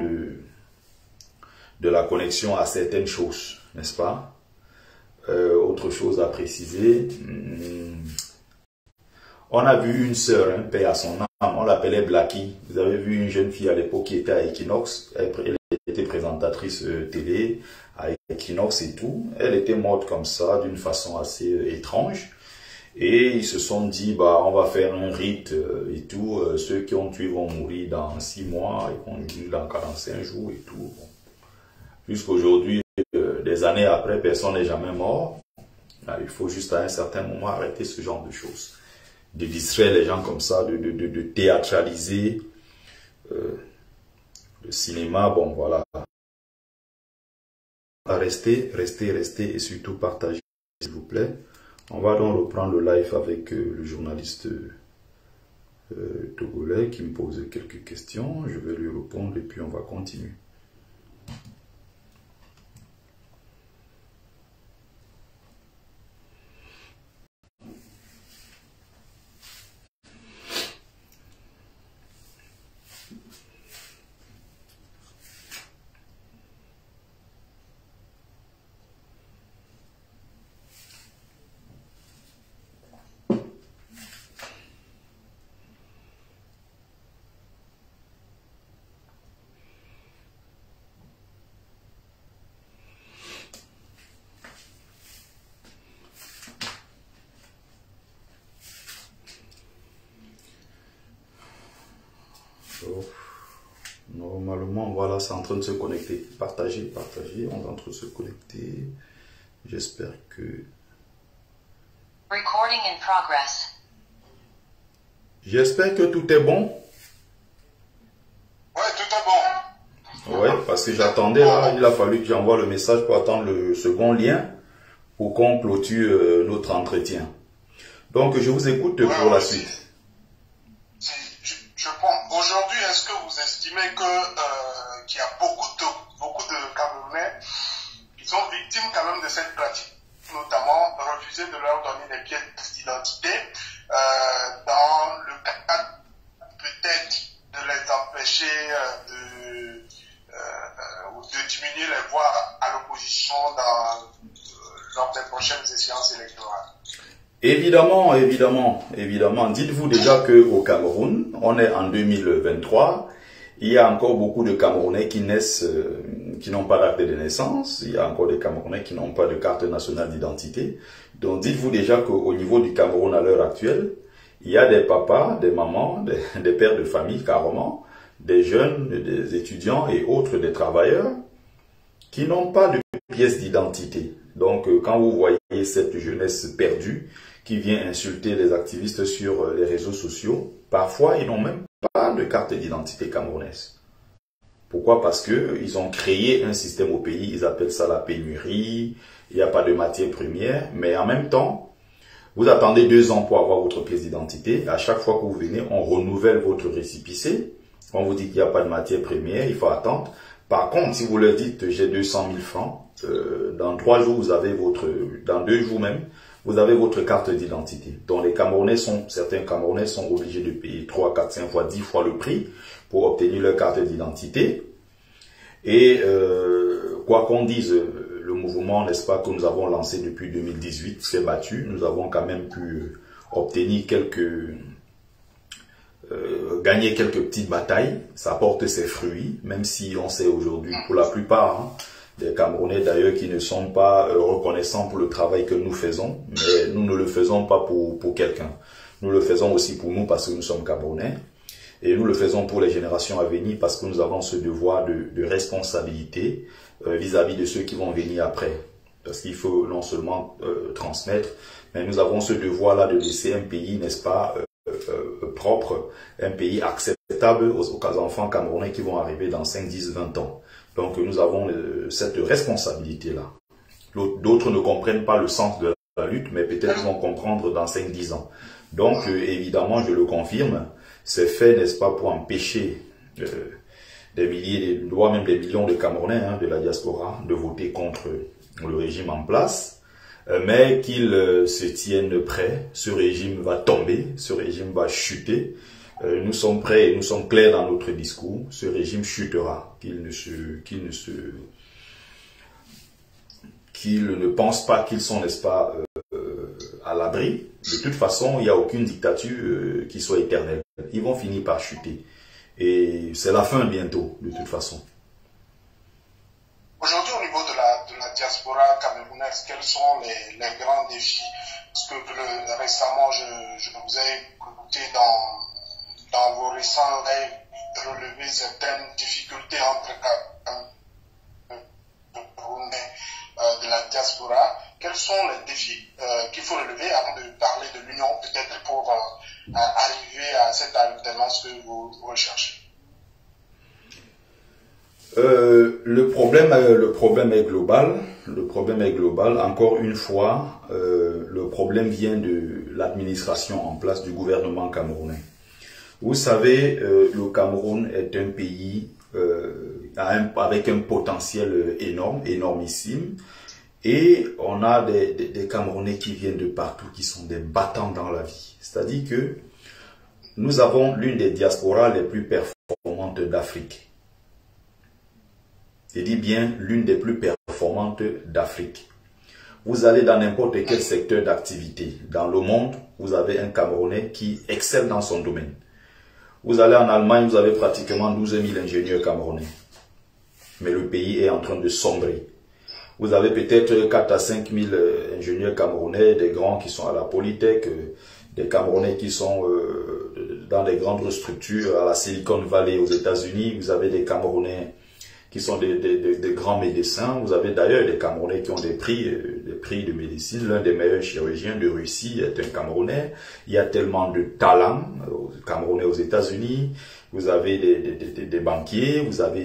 de la connexion à certaines choses, n'est-ce pas? Autre chose à préciser, on a vu une sœur, un père à son âme, on l'appelait Blacky. Vous avez vu une jeune fille à l'époque qui était à Equinox, elle était présentatrice télé à Equinox et tout. Elle était morte comme ça, d'une façon assez étrange. Et ils se sont dit, bah, on va faire un rite et tout. Ceux qui ont tué vont mourir dans 6 mois, ils vont mourir dans 45 jours et tout. Bon. Jusqu'aujourd'hui, des années après, personne n'est jamais mort. Il faut juste à un certain moment arrêter ce genre de choses. De distraire les gens comme ça, de théâtraliser le cinéma. Bon, voilà. Restez et surtout partagez, s'il vous plaît. On va donc reprendre le live avec le journaliste togolais qui me pose quelques questions. Je vais lui répondre et puis on va continuer. Normalement, voilà, c'est en train de se connecter. Partagez, on est en train de se connecter. J'espère que... Recording in progress. J'espère que tout est bon. Ouais, tout est bon. parce que j'attendais là, il a fallu que j'envoie le message pour attendre le second lien pour qu'on clôture notre entretien. Donc je vous écoute pour la suite. Je pense, aujourd'hui, est-ce que vous estimez que qu'il y a beaucoup de Camerounais qui sont victimes quand même de cette pratique, notamment refuser de leur donner des pièces d'identité dans le cadre peut-être de les empêcher de diminuer les voix à l'opposition lors des prochaines échéances électorales? Évidemment. Dites-vous déjà qu'au Cameroun, on est en 2023, il y a encore beaucoup de Camerounais qui naissent, qui n'ont pas d'acte de naissance, il y a encore des Camerounais qui n'ont pas de carte nationale d'identité. Donc dites-vous déjà qu'au niveau du Cameroun à l'heure actuelle, il y a des papas, des mamans, des pères de famille carrément, des jeunes, des étudiants et autres, des travailleurs, qui n'ont pas de pièce d'identité. Donc quand vous voyez cette jeunesse perdue, qui vient insulter les activistes sur les réseaux sociaux, parfois ils n'ont même pas de carte d'identité camerounaise. Pourquoi? Parce qu'ils ont créé un système au pays, ils appellent ça la pénurie, il n'y a pas de matières premières, mais en même temps, vous attendez 2 ans pour avoir votre pièce d'identité. À chaque fois que vous venez, on renouvelle votre récipicé. On vous dit qu'il n'y a pas de matières premières, il faut attendre. Par contre, si vous leur dites j'ai 200 000 francs, dans 3 jours, dans 2 jours même, vous avez votre carte d'identité. Donc certains Camerounais sont obligés de payer 3, 4, 5 fois, 10 fois le prix pour obtenir leur carte d'identité. Et quoi qu'on dise, le mouvement, n'est-ce pas, que nous avons lancé depuis 2018 s'est battu. Nous avons quand même pu obtenir gagner quelques petites batailles. Ça porte ses fruits, même si on sait aujourd'hui, pour la plupart, des Camerounais d'ailleurs qui ne sont pas reconnaissants pour le travail que nous faisons, mais nous ne le faisons pas pour quelqu'un. Nous le faisons aussi pour nous parce que nous sommes Camerounais. Et nous le faisons pour les générations à venir parce que nous avons ce devoir de responsabilité vis-à-vis de ceux qui vont venir après. Parce qu'il faut non seulement transmettre, mais nous avons ce devoir-là de laisser un pays, n'est-ce pas, propre, un pays acceptable aux enfants camerounais qui vont arriver dans 5, 10, 20 ans. Donc nous avons cette responsabilité-là. D'autres ne comprennent pas le sens de la lutte, mais peut-être vont comprendre dans 5, 10 ans. Donc évidemment, je le confirme, c'est fait, n'est-ce pas, pour empêcher des milliers, voire même des millions de Camerounais de la diaspora de voter contre le régime en place, mais qu'ils se tiennent prêts. Ce régime va tomber, ce régime va chuter. Nous sommes prêts et nous sommes clairs dans notre discours. Ce régime chutera, qu'ils ne pensent pas qu'ils sont, n'est-ce pas, à l'abri. De toute façon, il n'y a aucune dictature qui soit éternelle. Ils vont finir par chuter. Et c'est la fin bientôt, de toute façon. Aujourd'hui, au niveau de la diaspora camerounaise, quels sont les grands défis? Parce que récemment, je vous ai écouté dans vos récents lives relever certaines difficultés entre Camerounais de la diaspora. Quels sont les défis qu'il faut relever avant de parler de l'union, peut-être pour arriver à cette alternance que vous recherchez? Le problème est global. Le problème est global. Encore une fois, le problème vient de l'administration en place du gouvernement camerounais. Vous savez, le Cameroun est un pays avec un potentiel énorme, énormissime. Et on a des Camerounais qui viennent de partout, qui sont des battants dans la vie. C'est-à-dire que nous avons l'une des diasporas les plus performantes d'Afrique. Je dis bien l'une des plus performantes d'Afrique. Vous allez dans n'importe quel secteur d'activité. Dans le monde, vous avez un Camerounais qui excelle dans son domaine. Vous allez en Allemagne, vous avez pratiquement 12 000 ingénieurs camerounais. Mais le pays est en train de sombrer. Vous avez peut-être 4 à 5 000 ingénieurs camerounais, des grands qui sont à la Polytech, des Camerounais qui sont dans des grandes structures à la Silicon Valley aux États-Unis. Vous avez des Camerounais qui sont des grands médecins. Vous avez d'ailleurs des Camerounais qui ont des prix de médecine. L'un des meilleurs chirurgiens de Russie est un Camerounais. Il y a tellement de talents Camerounais aux États-Unis. Vous avez des banquiers, vous avez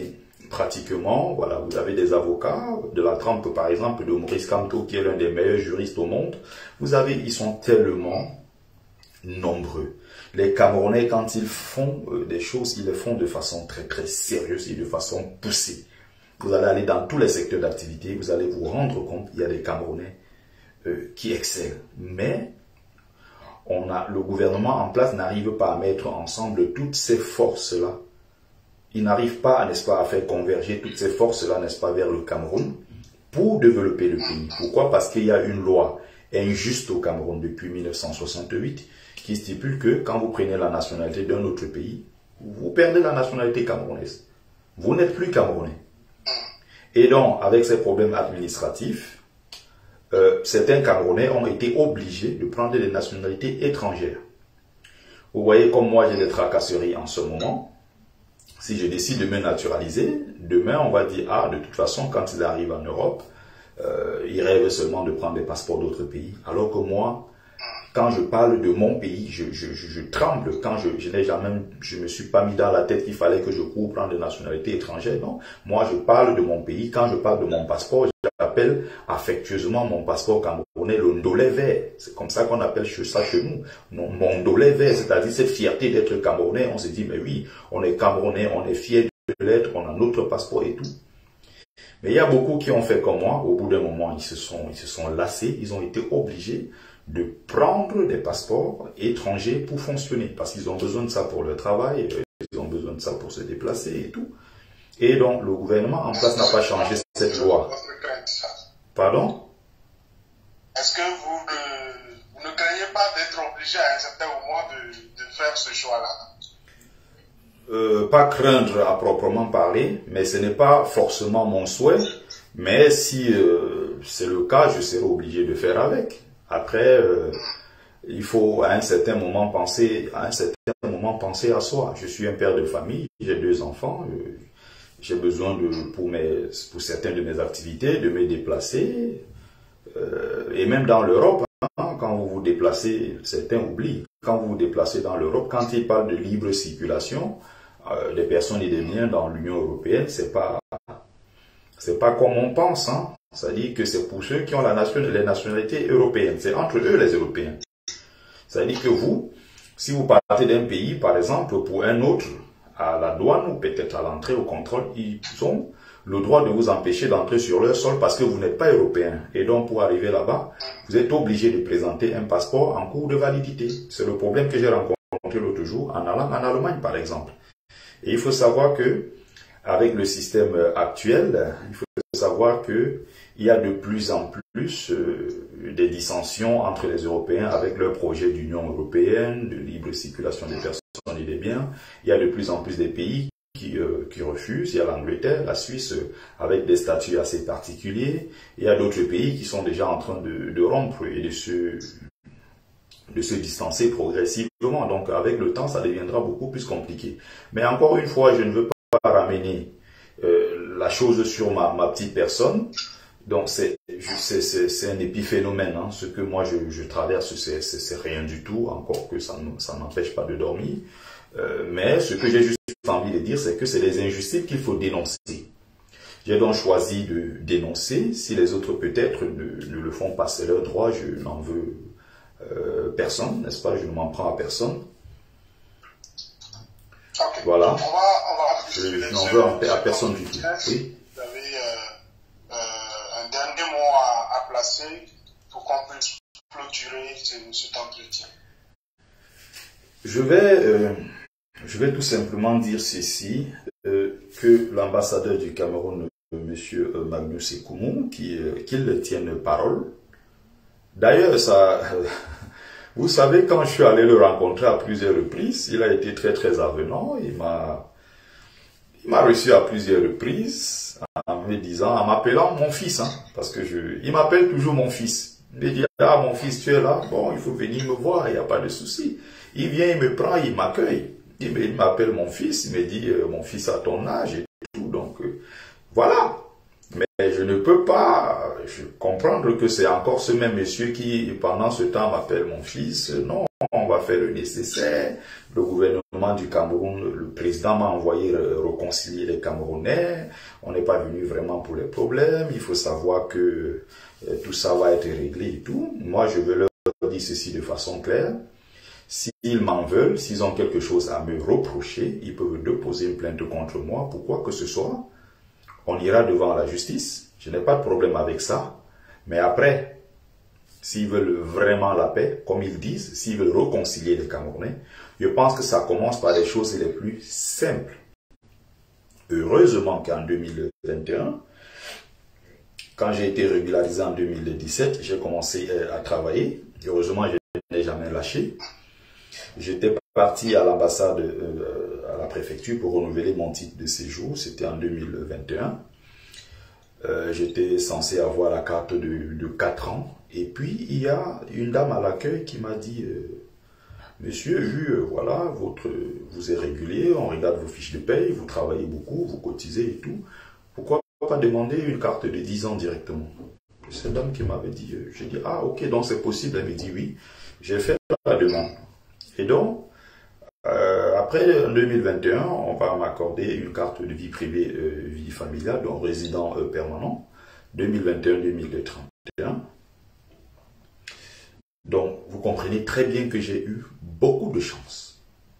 pratiquement, voilà, vous avez des avocats de la trempe, par exemple, de Maurice Kamto, qui est l'un des meilleurs juristes au monde. Ils sont tellement nombreux. Les Camerounais, quand ils font des choses, ils les font de façon très très sérieuse et de façon poussée. Vous allez aller dans tous les secteurs d'activité, vous allez vous rendre compte qu'il y a des Camerounais qui excellent. Mais le gouvernement en place n'arrive pas à mettre ensemble toutes ces forces-là. Il n'arrive pas, n'est-ce pas, à faire converger toutes ces forces-là, n'est-ce pas, vers le Cameroun pour développer le pays. Pourquoi? Parce qu'il y a une loi injuste au Cameroun depuis 1968 qui stipule que quand vous prenez la nationalité d'un autre pays, vous perdez la nationalité camerounaise. Vous n'êtes plus Camerounais. Et donc, avec ces problèmes administratifs, certains Camerounais ont été obligés de prendre des nationalités étrangères. Vous voyez, comme moi, j'ai des tracasseries en ce moment. Si je décide de me naturaliser, demain, on va dire, ah, de toute façon, quand ils arrivent en Europe, ils rêvent seulement de prendre des passeports d'autres pays. Alors que moi, quand je parle de mon pays, je tremble. Quand je me suis pas mis dans la tête qu'il fallait que je cours prendre des nationalités étrangères. Non, moi, je parle de mon pays. Quand je parle de mon passeport, j'appelle affectueusement mon passeport camerounais le Ndolé vert. C'est comme ça qu'on appelle ça chez nous. Mon Ndolé vert, c'est-à-dire cette fierté d'être Camerounais. On se dit, mais oui, on est Camerounais, on est fier de l'être, on a notre passeport et tout. Mais il y a beaucoup qui ont fait comme moi. Au bout d'un moment, ils se sont lassés. Ils ont été obligés de prendre des passeports étrangers pour fonctionner. Parce qu'ils ont besoin de ça pour leur travail, ils ont besoin de ça pour se déplacer et tout. Et donc, le gouvernement en place n'a pas changé cette loi. Pardon? Est-ce que vous ne craignez pas d'être obligé à un certain moment de faire ce choix-là? Pas craindre à proprement parler, mais ce n'est pas forcément mon souhait. Mais si c'est le cas, je serai obligé de faire avec. Après, il faut à un certain moment penser à soi. Je suis un père de famille, j'ai 2 enfants, j'ai besoin pour certaines de mes activités de me déplacer. Et même dans l'Europe, hein, quand vous vous déplacez, certains oublient, quand vous vous déplacez dans l'Europe, quand ils parlent de libre circulation des personnes et des biens dans l'Union européenne, c'est pas comme on pense, hein. C'est-à-dire que c'est pour ceux qui ont les nationalités européennes. C'est entre eux les Européens. C'est-à-dire que vous, si vous partez d'un pays, par exemple, pour un autre, à la douane ou peut-être à l'entrée au contrôle, ils ont le droit de vous empêcher d'entrer sur leur sol parce que vous n'êtes pas européen. Et donc, pour arriver là-bas, vous êtes obligé de présenter un passeport en cours de validité. C'est le problème que j'ai rencontré l'autre jour en allant en Allemagne, par exemple. Et il faut savoir que, avec le système actuel, il faut savoir que il y a de plus en plus des dissensions entre les Européens avec leur projet d'Union européenne, de libre circulation des personnes et des biens. Il y a de plus en plus des pays qui refusent. Il y a l'Angleterre, la Suisse avec des statuts assez particuliers. Il y a d'autres pays qui sont déjà en train de rompre et de se distancer progressivement. Donc avec le temps, ça deviendra beaucoup plus compliqué. Mais encore une fois, je ne veux pas ramener la chose sur ma petite personne. Donc c'est un épiphénomène, hein. Ce que moi je traverse, c'est rien du tout, encore que ça n'empêche pas de dormir. Mais ce que j'ai juste envie de dire, c'est que c'est des injustices qu'il faut dénoncer. J'ai donc choisi de dénoncer. Si les autres peut-être ne le font pas, c'est leur droit. Je n'en veux personne, n'est-ce pas? Je ne m'en prends à personne. Okay. Voilà. Je n'en veux à personne du tout. Oui. Vous avez un dernier mot à placer pour qu'on puisse clôturer cet entretien. Je vais tout simplement dire ceci, que l'ambassadeur du Cameroun, M. Magnus Ekumu, qu'il tienne parole. D'ailleurs, vous savez, quand je suis allé le rencontrer à plusieurs reprises, il a été très très avenant. Il m'a reçu à plusieurs reprises en me disant, en m'appelant mon fils, hein, parce que il m'appelle toujours mon fils. Il me dit, ah mon fils, tu es là, bon, il faut venir me voir, il n'y a pas de souci. Il vient, il me prend, il m'accueille. Il m'appelle mon fils, il me dit, mon fils a ton âge et tout, donc voilà. je ne peux pas comprendre que c'est encore ce même monsieur qui, pendant ce temps, m'appelle mon fils. Non, on va faire le nécessaire. Le gouvernement du Cameroun, le président m'a envoyé réconcilier les Camerounais. On n'est pas venu vraiment pour les problèmes. Il faut savoir que tout ça va être réglé et tout. Moi, je veux leur dire ceci de façon claire. S'ils m'en veulent, s'ils ont quelque chose à me reprocher, ils peuvent déposer une plainte contre moi pour quoi que ce soit. On ira devant la justice. Je n'ai pas de problème avec ça. Mais après, s'ils veulent vraiment la paix, comme ils disent, s'ils veulent réconcilier les Camerounais, je pense que ça commence par les choses les plus simples. Heureusement qu'en 2021, quand j'ai été régularisé en 2017, j'ai commencé à travailler. Heureusement, je n'ai jamais lâché. J'étais parti à l'ambassade, à la préfecture pour renouveler mon titre de séjour. C'était en 2021. J'étais censé avoir la carte de 4 ans. Et puis, il y a une dame à l'accueil qui m'a dit « Monsieur, voilà, vous êtes régulier, on regarde vos fiches de paye, vous travaillez beaucoup, vous cotisez et tout. Pourquoi pas demander une carte de 10 ans directement ?» Cette dame qui m'avait dit, j'ai dit « Ah, ok, donc c'est possible. » Elle me dit « Oui. » J'ai fait la demande. Et donc, après, en 2021, on va m'accorder une carte de vie privée, vie familiale, donc résident permanent, 2021-2031. Donc, vous comprenez très bien que j'ai eu beaucoup de chance.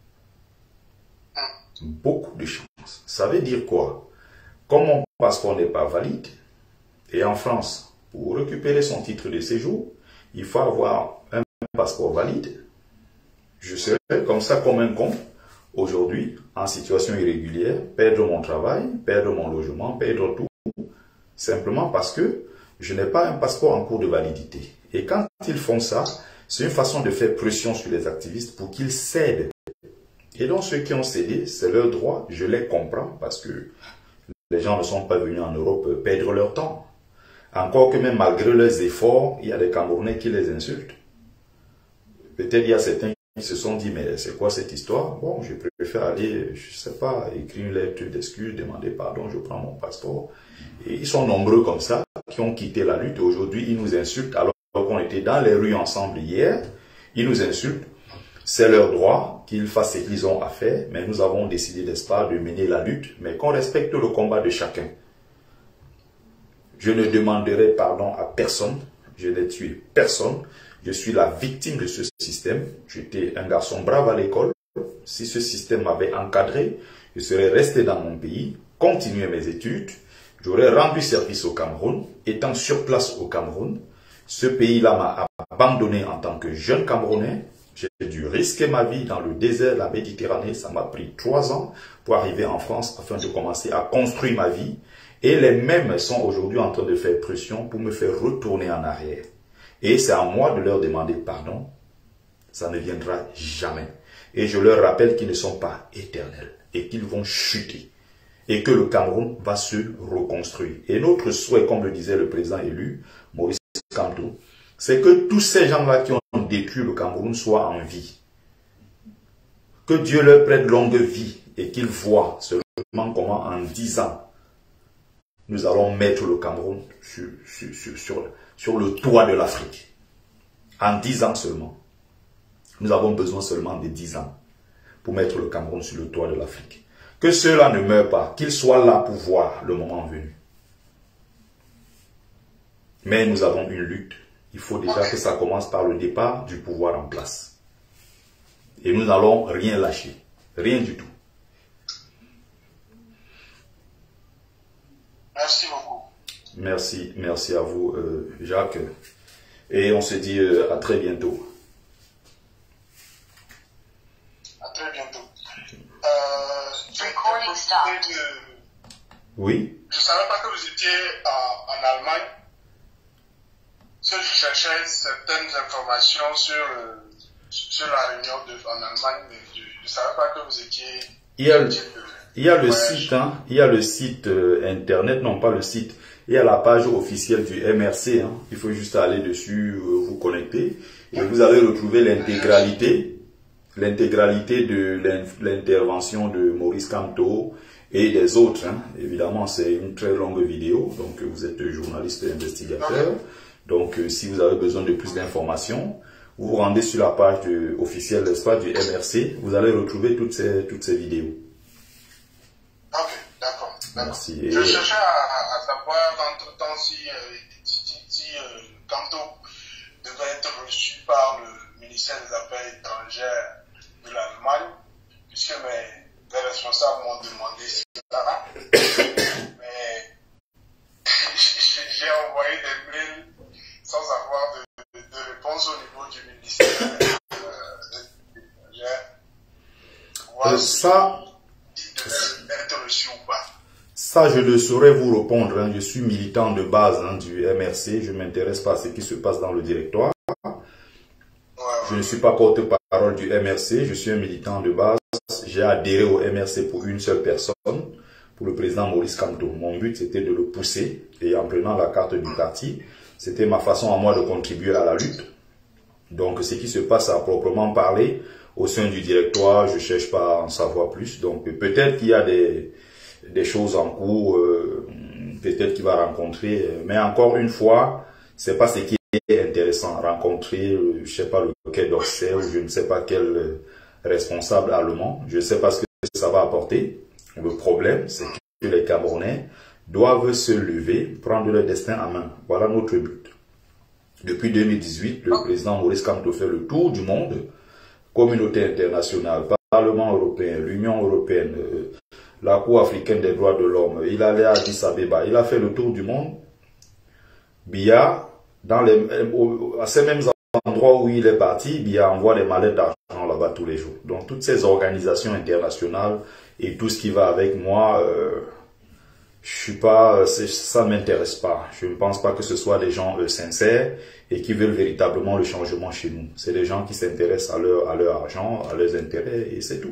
Beaucoup de chance. Ça veut dire quoi? Comme mon passeport n'est pas valide, et en France, pour récupérer son titre de séjour, il faut avoir un passeport valide. Je serai comme ça comme un con, aujourd'hui, en situation irrégulière, perdre mon travail, perdre mon logement, perdre tout, simplement parce que je n'ai pas un passeport en cours de validité. Et quand ils font ça, c'est une façon de faire pression sur les activistes pour qu'ils cèdent. Et donc ceux qui ont cédé, c'est leur droit, je les comprends, parce que les gens ne sont pas venus en Europe perdre leur temps. Encore que même malgré leurs efforts, il y a des Camerounais qui les insultent. Peut-être il y a certains qui se sont dit, mais c'est quoi cette histoire? Bon, je préfère aller, je sais pas, écrire une lettre d'excuse, demander pardon, je prends mon passeport. Et ils sont nombreux comme ça, qui ont quitté la lutte. Aujourd'hui, ils nous insultent, alors qu'on était dans les rues ensemble hier. Ils nous insultent. C'est leur droit qu'ils fassent ce qu'ils ont à faire, mais nous avons décidé, n'est-ce pas, de mener la lutte, mais qu'on respecte le combat de chacun. Je ne demanderai pardon à personne. Je n'ai tué personne. Je suis la victime de ce système. J'étais un garçon brave à l'école. Si ce système m'avait encadré, je serais resté dans mon pays, continué mes études. J'aurais rendu service au Cameroun. Étant sur place au Cameroun, ce pays-là m'a abandonné en tant que jeune Camerounais. J'ai dû risquer ma vie dans le désert, la Méditerranée. Ça m'a pris 3 ans pour arriver en France afin de commencer à construire ma vie. Et les mêmes sont aujourd'hui en train de faire pression pour me faire retourner en arrière. Et c'est à moi de leur demander pardon. Ça ne viendra jamais. Et je leur rappelle qu'ils ne sont pas éternels et qu'ils vont chuter. Et que le Cameroun va se reconstruire. Et notre souhait, comme le disait le président élu, Maurice Kamto, c'est que tous ces gens-là qui ont détruit le Cameroun soient en vie. Que Dieu leur prête longue vie et qu'ils voient seulement comment en 10 ans, nous allons mettre le Cameroun sur le toit de l'Afrique. En 10 ans seulement. Nous avons besoin seulement de 10 ans pour mettre le Cameroun sur le toit de l'Afrique. Que ceux-là ne meurent pas, qu'ils soient là pour voir le moment venu. Mais nous avons une lutte. Il faut déjà que ça commence par le départ du pouvoir en place. Et nous n'allons rien lâcher. Rien du tout. Merci beaucoup. Merci à vous, Jacques. Et on se dit à très bientôt. À très bientôt. Recording stopped. Oui. Je ne savais pas que vous étiez en Allemagne. Je cherchais certaines informations sur la réunion en Allemagne, mais je ne savais pas que vous étiez... Il y a le site, hein, il y a le site internet, non pas le site, il y a la page officielle du MRC, hein. Il faut juste aller dessus, vous connecter, et vous allez retrouver l'intégralité de l'intervention de Maurice Kamto et des autres. Hein. Évidemment, c'est une très longue vidéo, donc vous êtes journaliste et investigateur. Donc, si vous avez besoin de plus d'informations, vous vous rendez sur la page officielle, n'est-ce pas, du MRC. Vous allez retrouver toutes ces vidéos. Ok, d'accord. Merci. Je cherchais à savoir entre-temps si Camto devait être reçu par le ministère des Affaires étrangères de l'Allemagne, puisque mes responsables m'ont demandé cela. Mais j'ai envoyé des mails sans avoir de réponse au niveau du ministère des Affaires étrangères. Être reçu ou pas. Ça, je ne saurais vous répondre. Hein. Je suis militant de base du MRC. Je ne m'intéresse pas à ce qui se passe dans le directoire. Je ne suis pas porte-parole du MRC. Je suis un militant de base. J'ai adhéré au MRC pour une seule personne, pour le président Maurice Kamto. Mon but, c'était de le pousser. Et en prenant la carte du parti, c'était ma façon à moi de contribuer à la lutte. Donc, ce qui se passe à proprement parler, au sein du directoire, je ne cherche pas à en savoir plus. Donc, peut-être qu'il y a des choses en cours, peut-être qu'il va rencontrer. Mais encore une fois, c'est pas ce qui est intéressant. Rencontrer, je sais pas, le Quai d'Orsay ou je ne sais pas quel responsable allemand. Je ne sais pas ce que ça va apporter. Le problème, c'est que les Camerounais doivent se lever, prendre leur destin en main. Voilà notre but. Depuis 2018, le président Maurice Kamto fait le tour du monde. Communauté internationale, Parlement européen, l'Union européenne, la Cour africaine des droits de l'homme, il allait à Addis Abeba, il a fait le tour du monde. Biya, à ces mêmes endroits où il est parti, Biya envoie des mallettes d'argent là-bas tous les jours. Donc toutes ces organisations internationales et tout ce qui va avec moi, je suis pas, ça m'intéresse pas. Je ne pense pas que ce soit des gens sincères et qui veulent véritablement le changement chez nous. C'est des gens qui s'intéressent à leur argent, à leurs intérêts et c'est tout.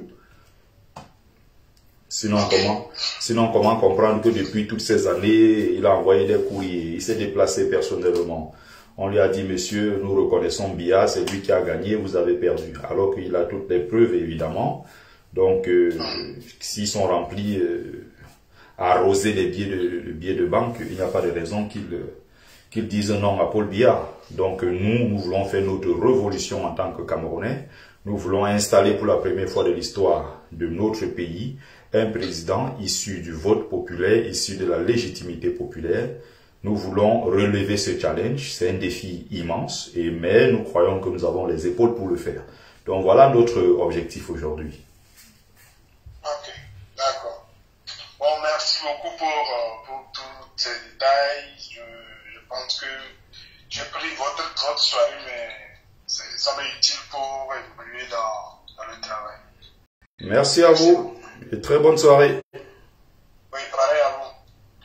Sinon comment comprendre que depuis toutes ces années, il a envoyé des courriers, il s'est déplacé personnellement. On lui a dit, monsieur, nous reconnaissons Biya, c'est lui qui a gagné, vous avez perdu. Alors qu'il a toutes les preuves, évidemment. Donc, s'ils sont remplis, arroser des billets de banque, il n'y a pas de raison qu'ils disent non à Paul Biya. Donc nous voulons faire notre révolution en tant que Camerounais. Nous voulons installer pour la première fois de l'histoire de notre pays un président issu du vote populaire, issu de la légitimité populaire. Nous voulons relever ce challenge. C'est un défi immense, mais nous croyons que nous avons les épaules pour le faire. Donc voilà notre objectif aujourd'hui. Ok, d'accord. Bon, merci beaucoup pour tous ces détails. Je pense que j'ai pris votre soirée, mais ça m'est utile pour évoluer dans le travail. Merci à vous et très bonne soirée. Oui, pareil à vous.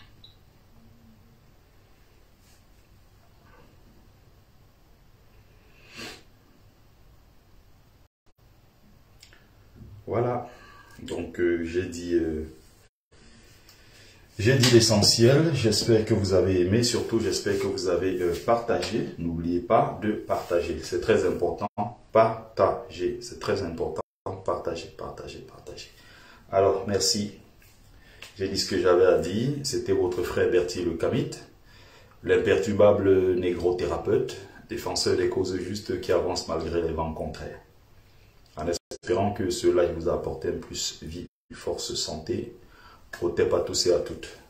Voilà, donc j'ai dit l'essentiel. J'espère que vous avez aimé, surtout j'espère que vous avez partagé. N'oubliez pas de partager, c'est très important. Partager, c'est très important. Partager. Alors, merci. J'ai dit ce que j'avais à dire. C'était votre frère Bertie Le Kamit, l'imperturbable négro-thérapeute, défenseur des causes justes qui avance malgré les vents contraires. En espérant que ce live vous a apporté un plus vie, force, santé. Au tep à tous et à toutes.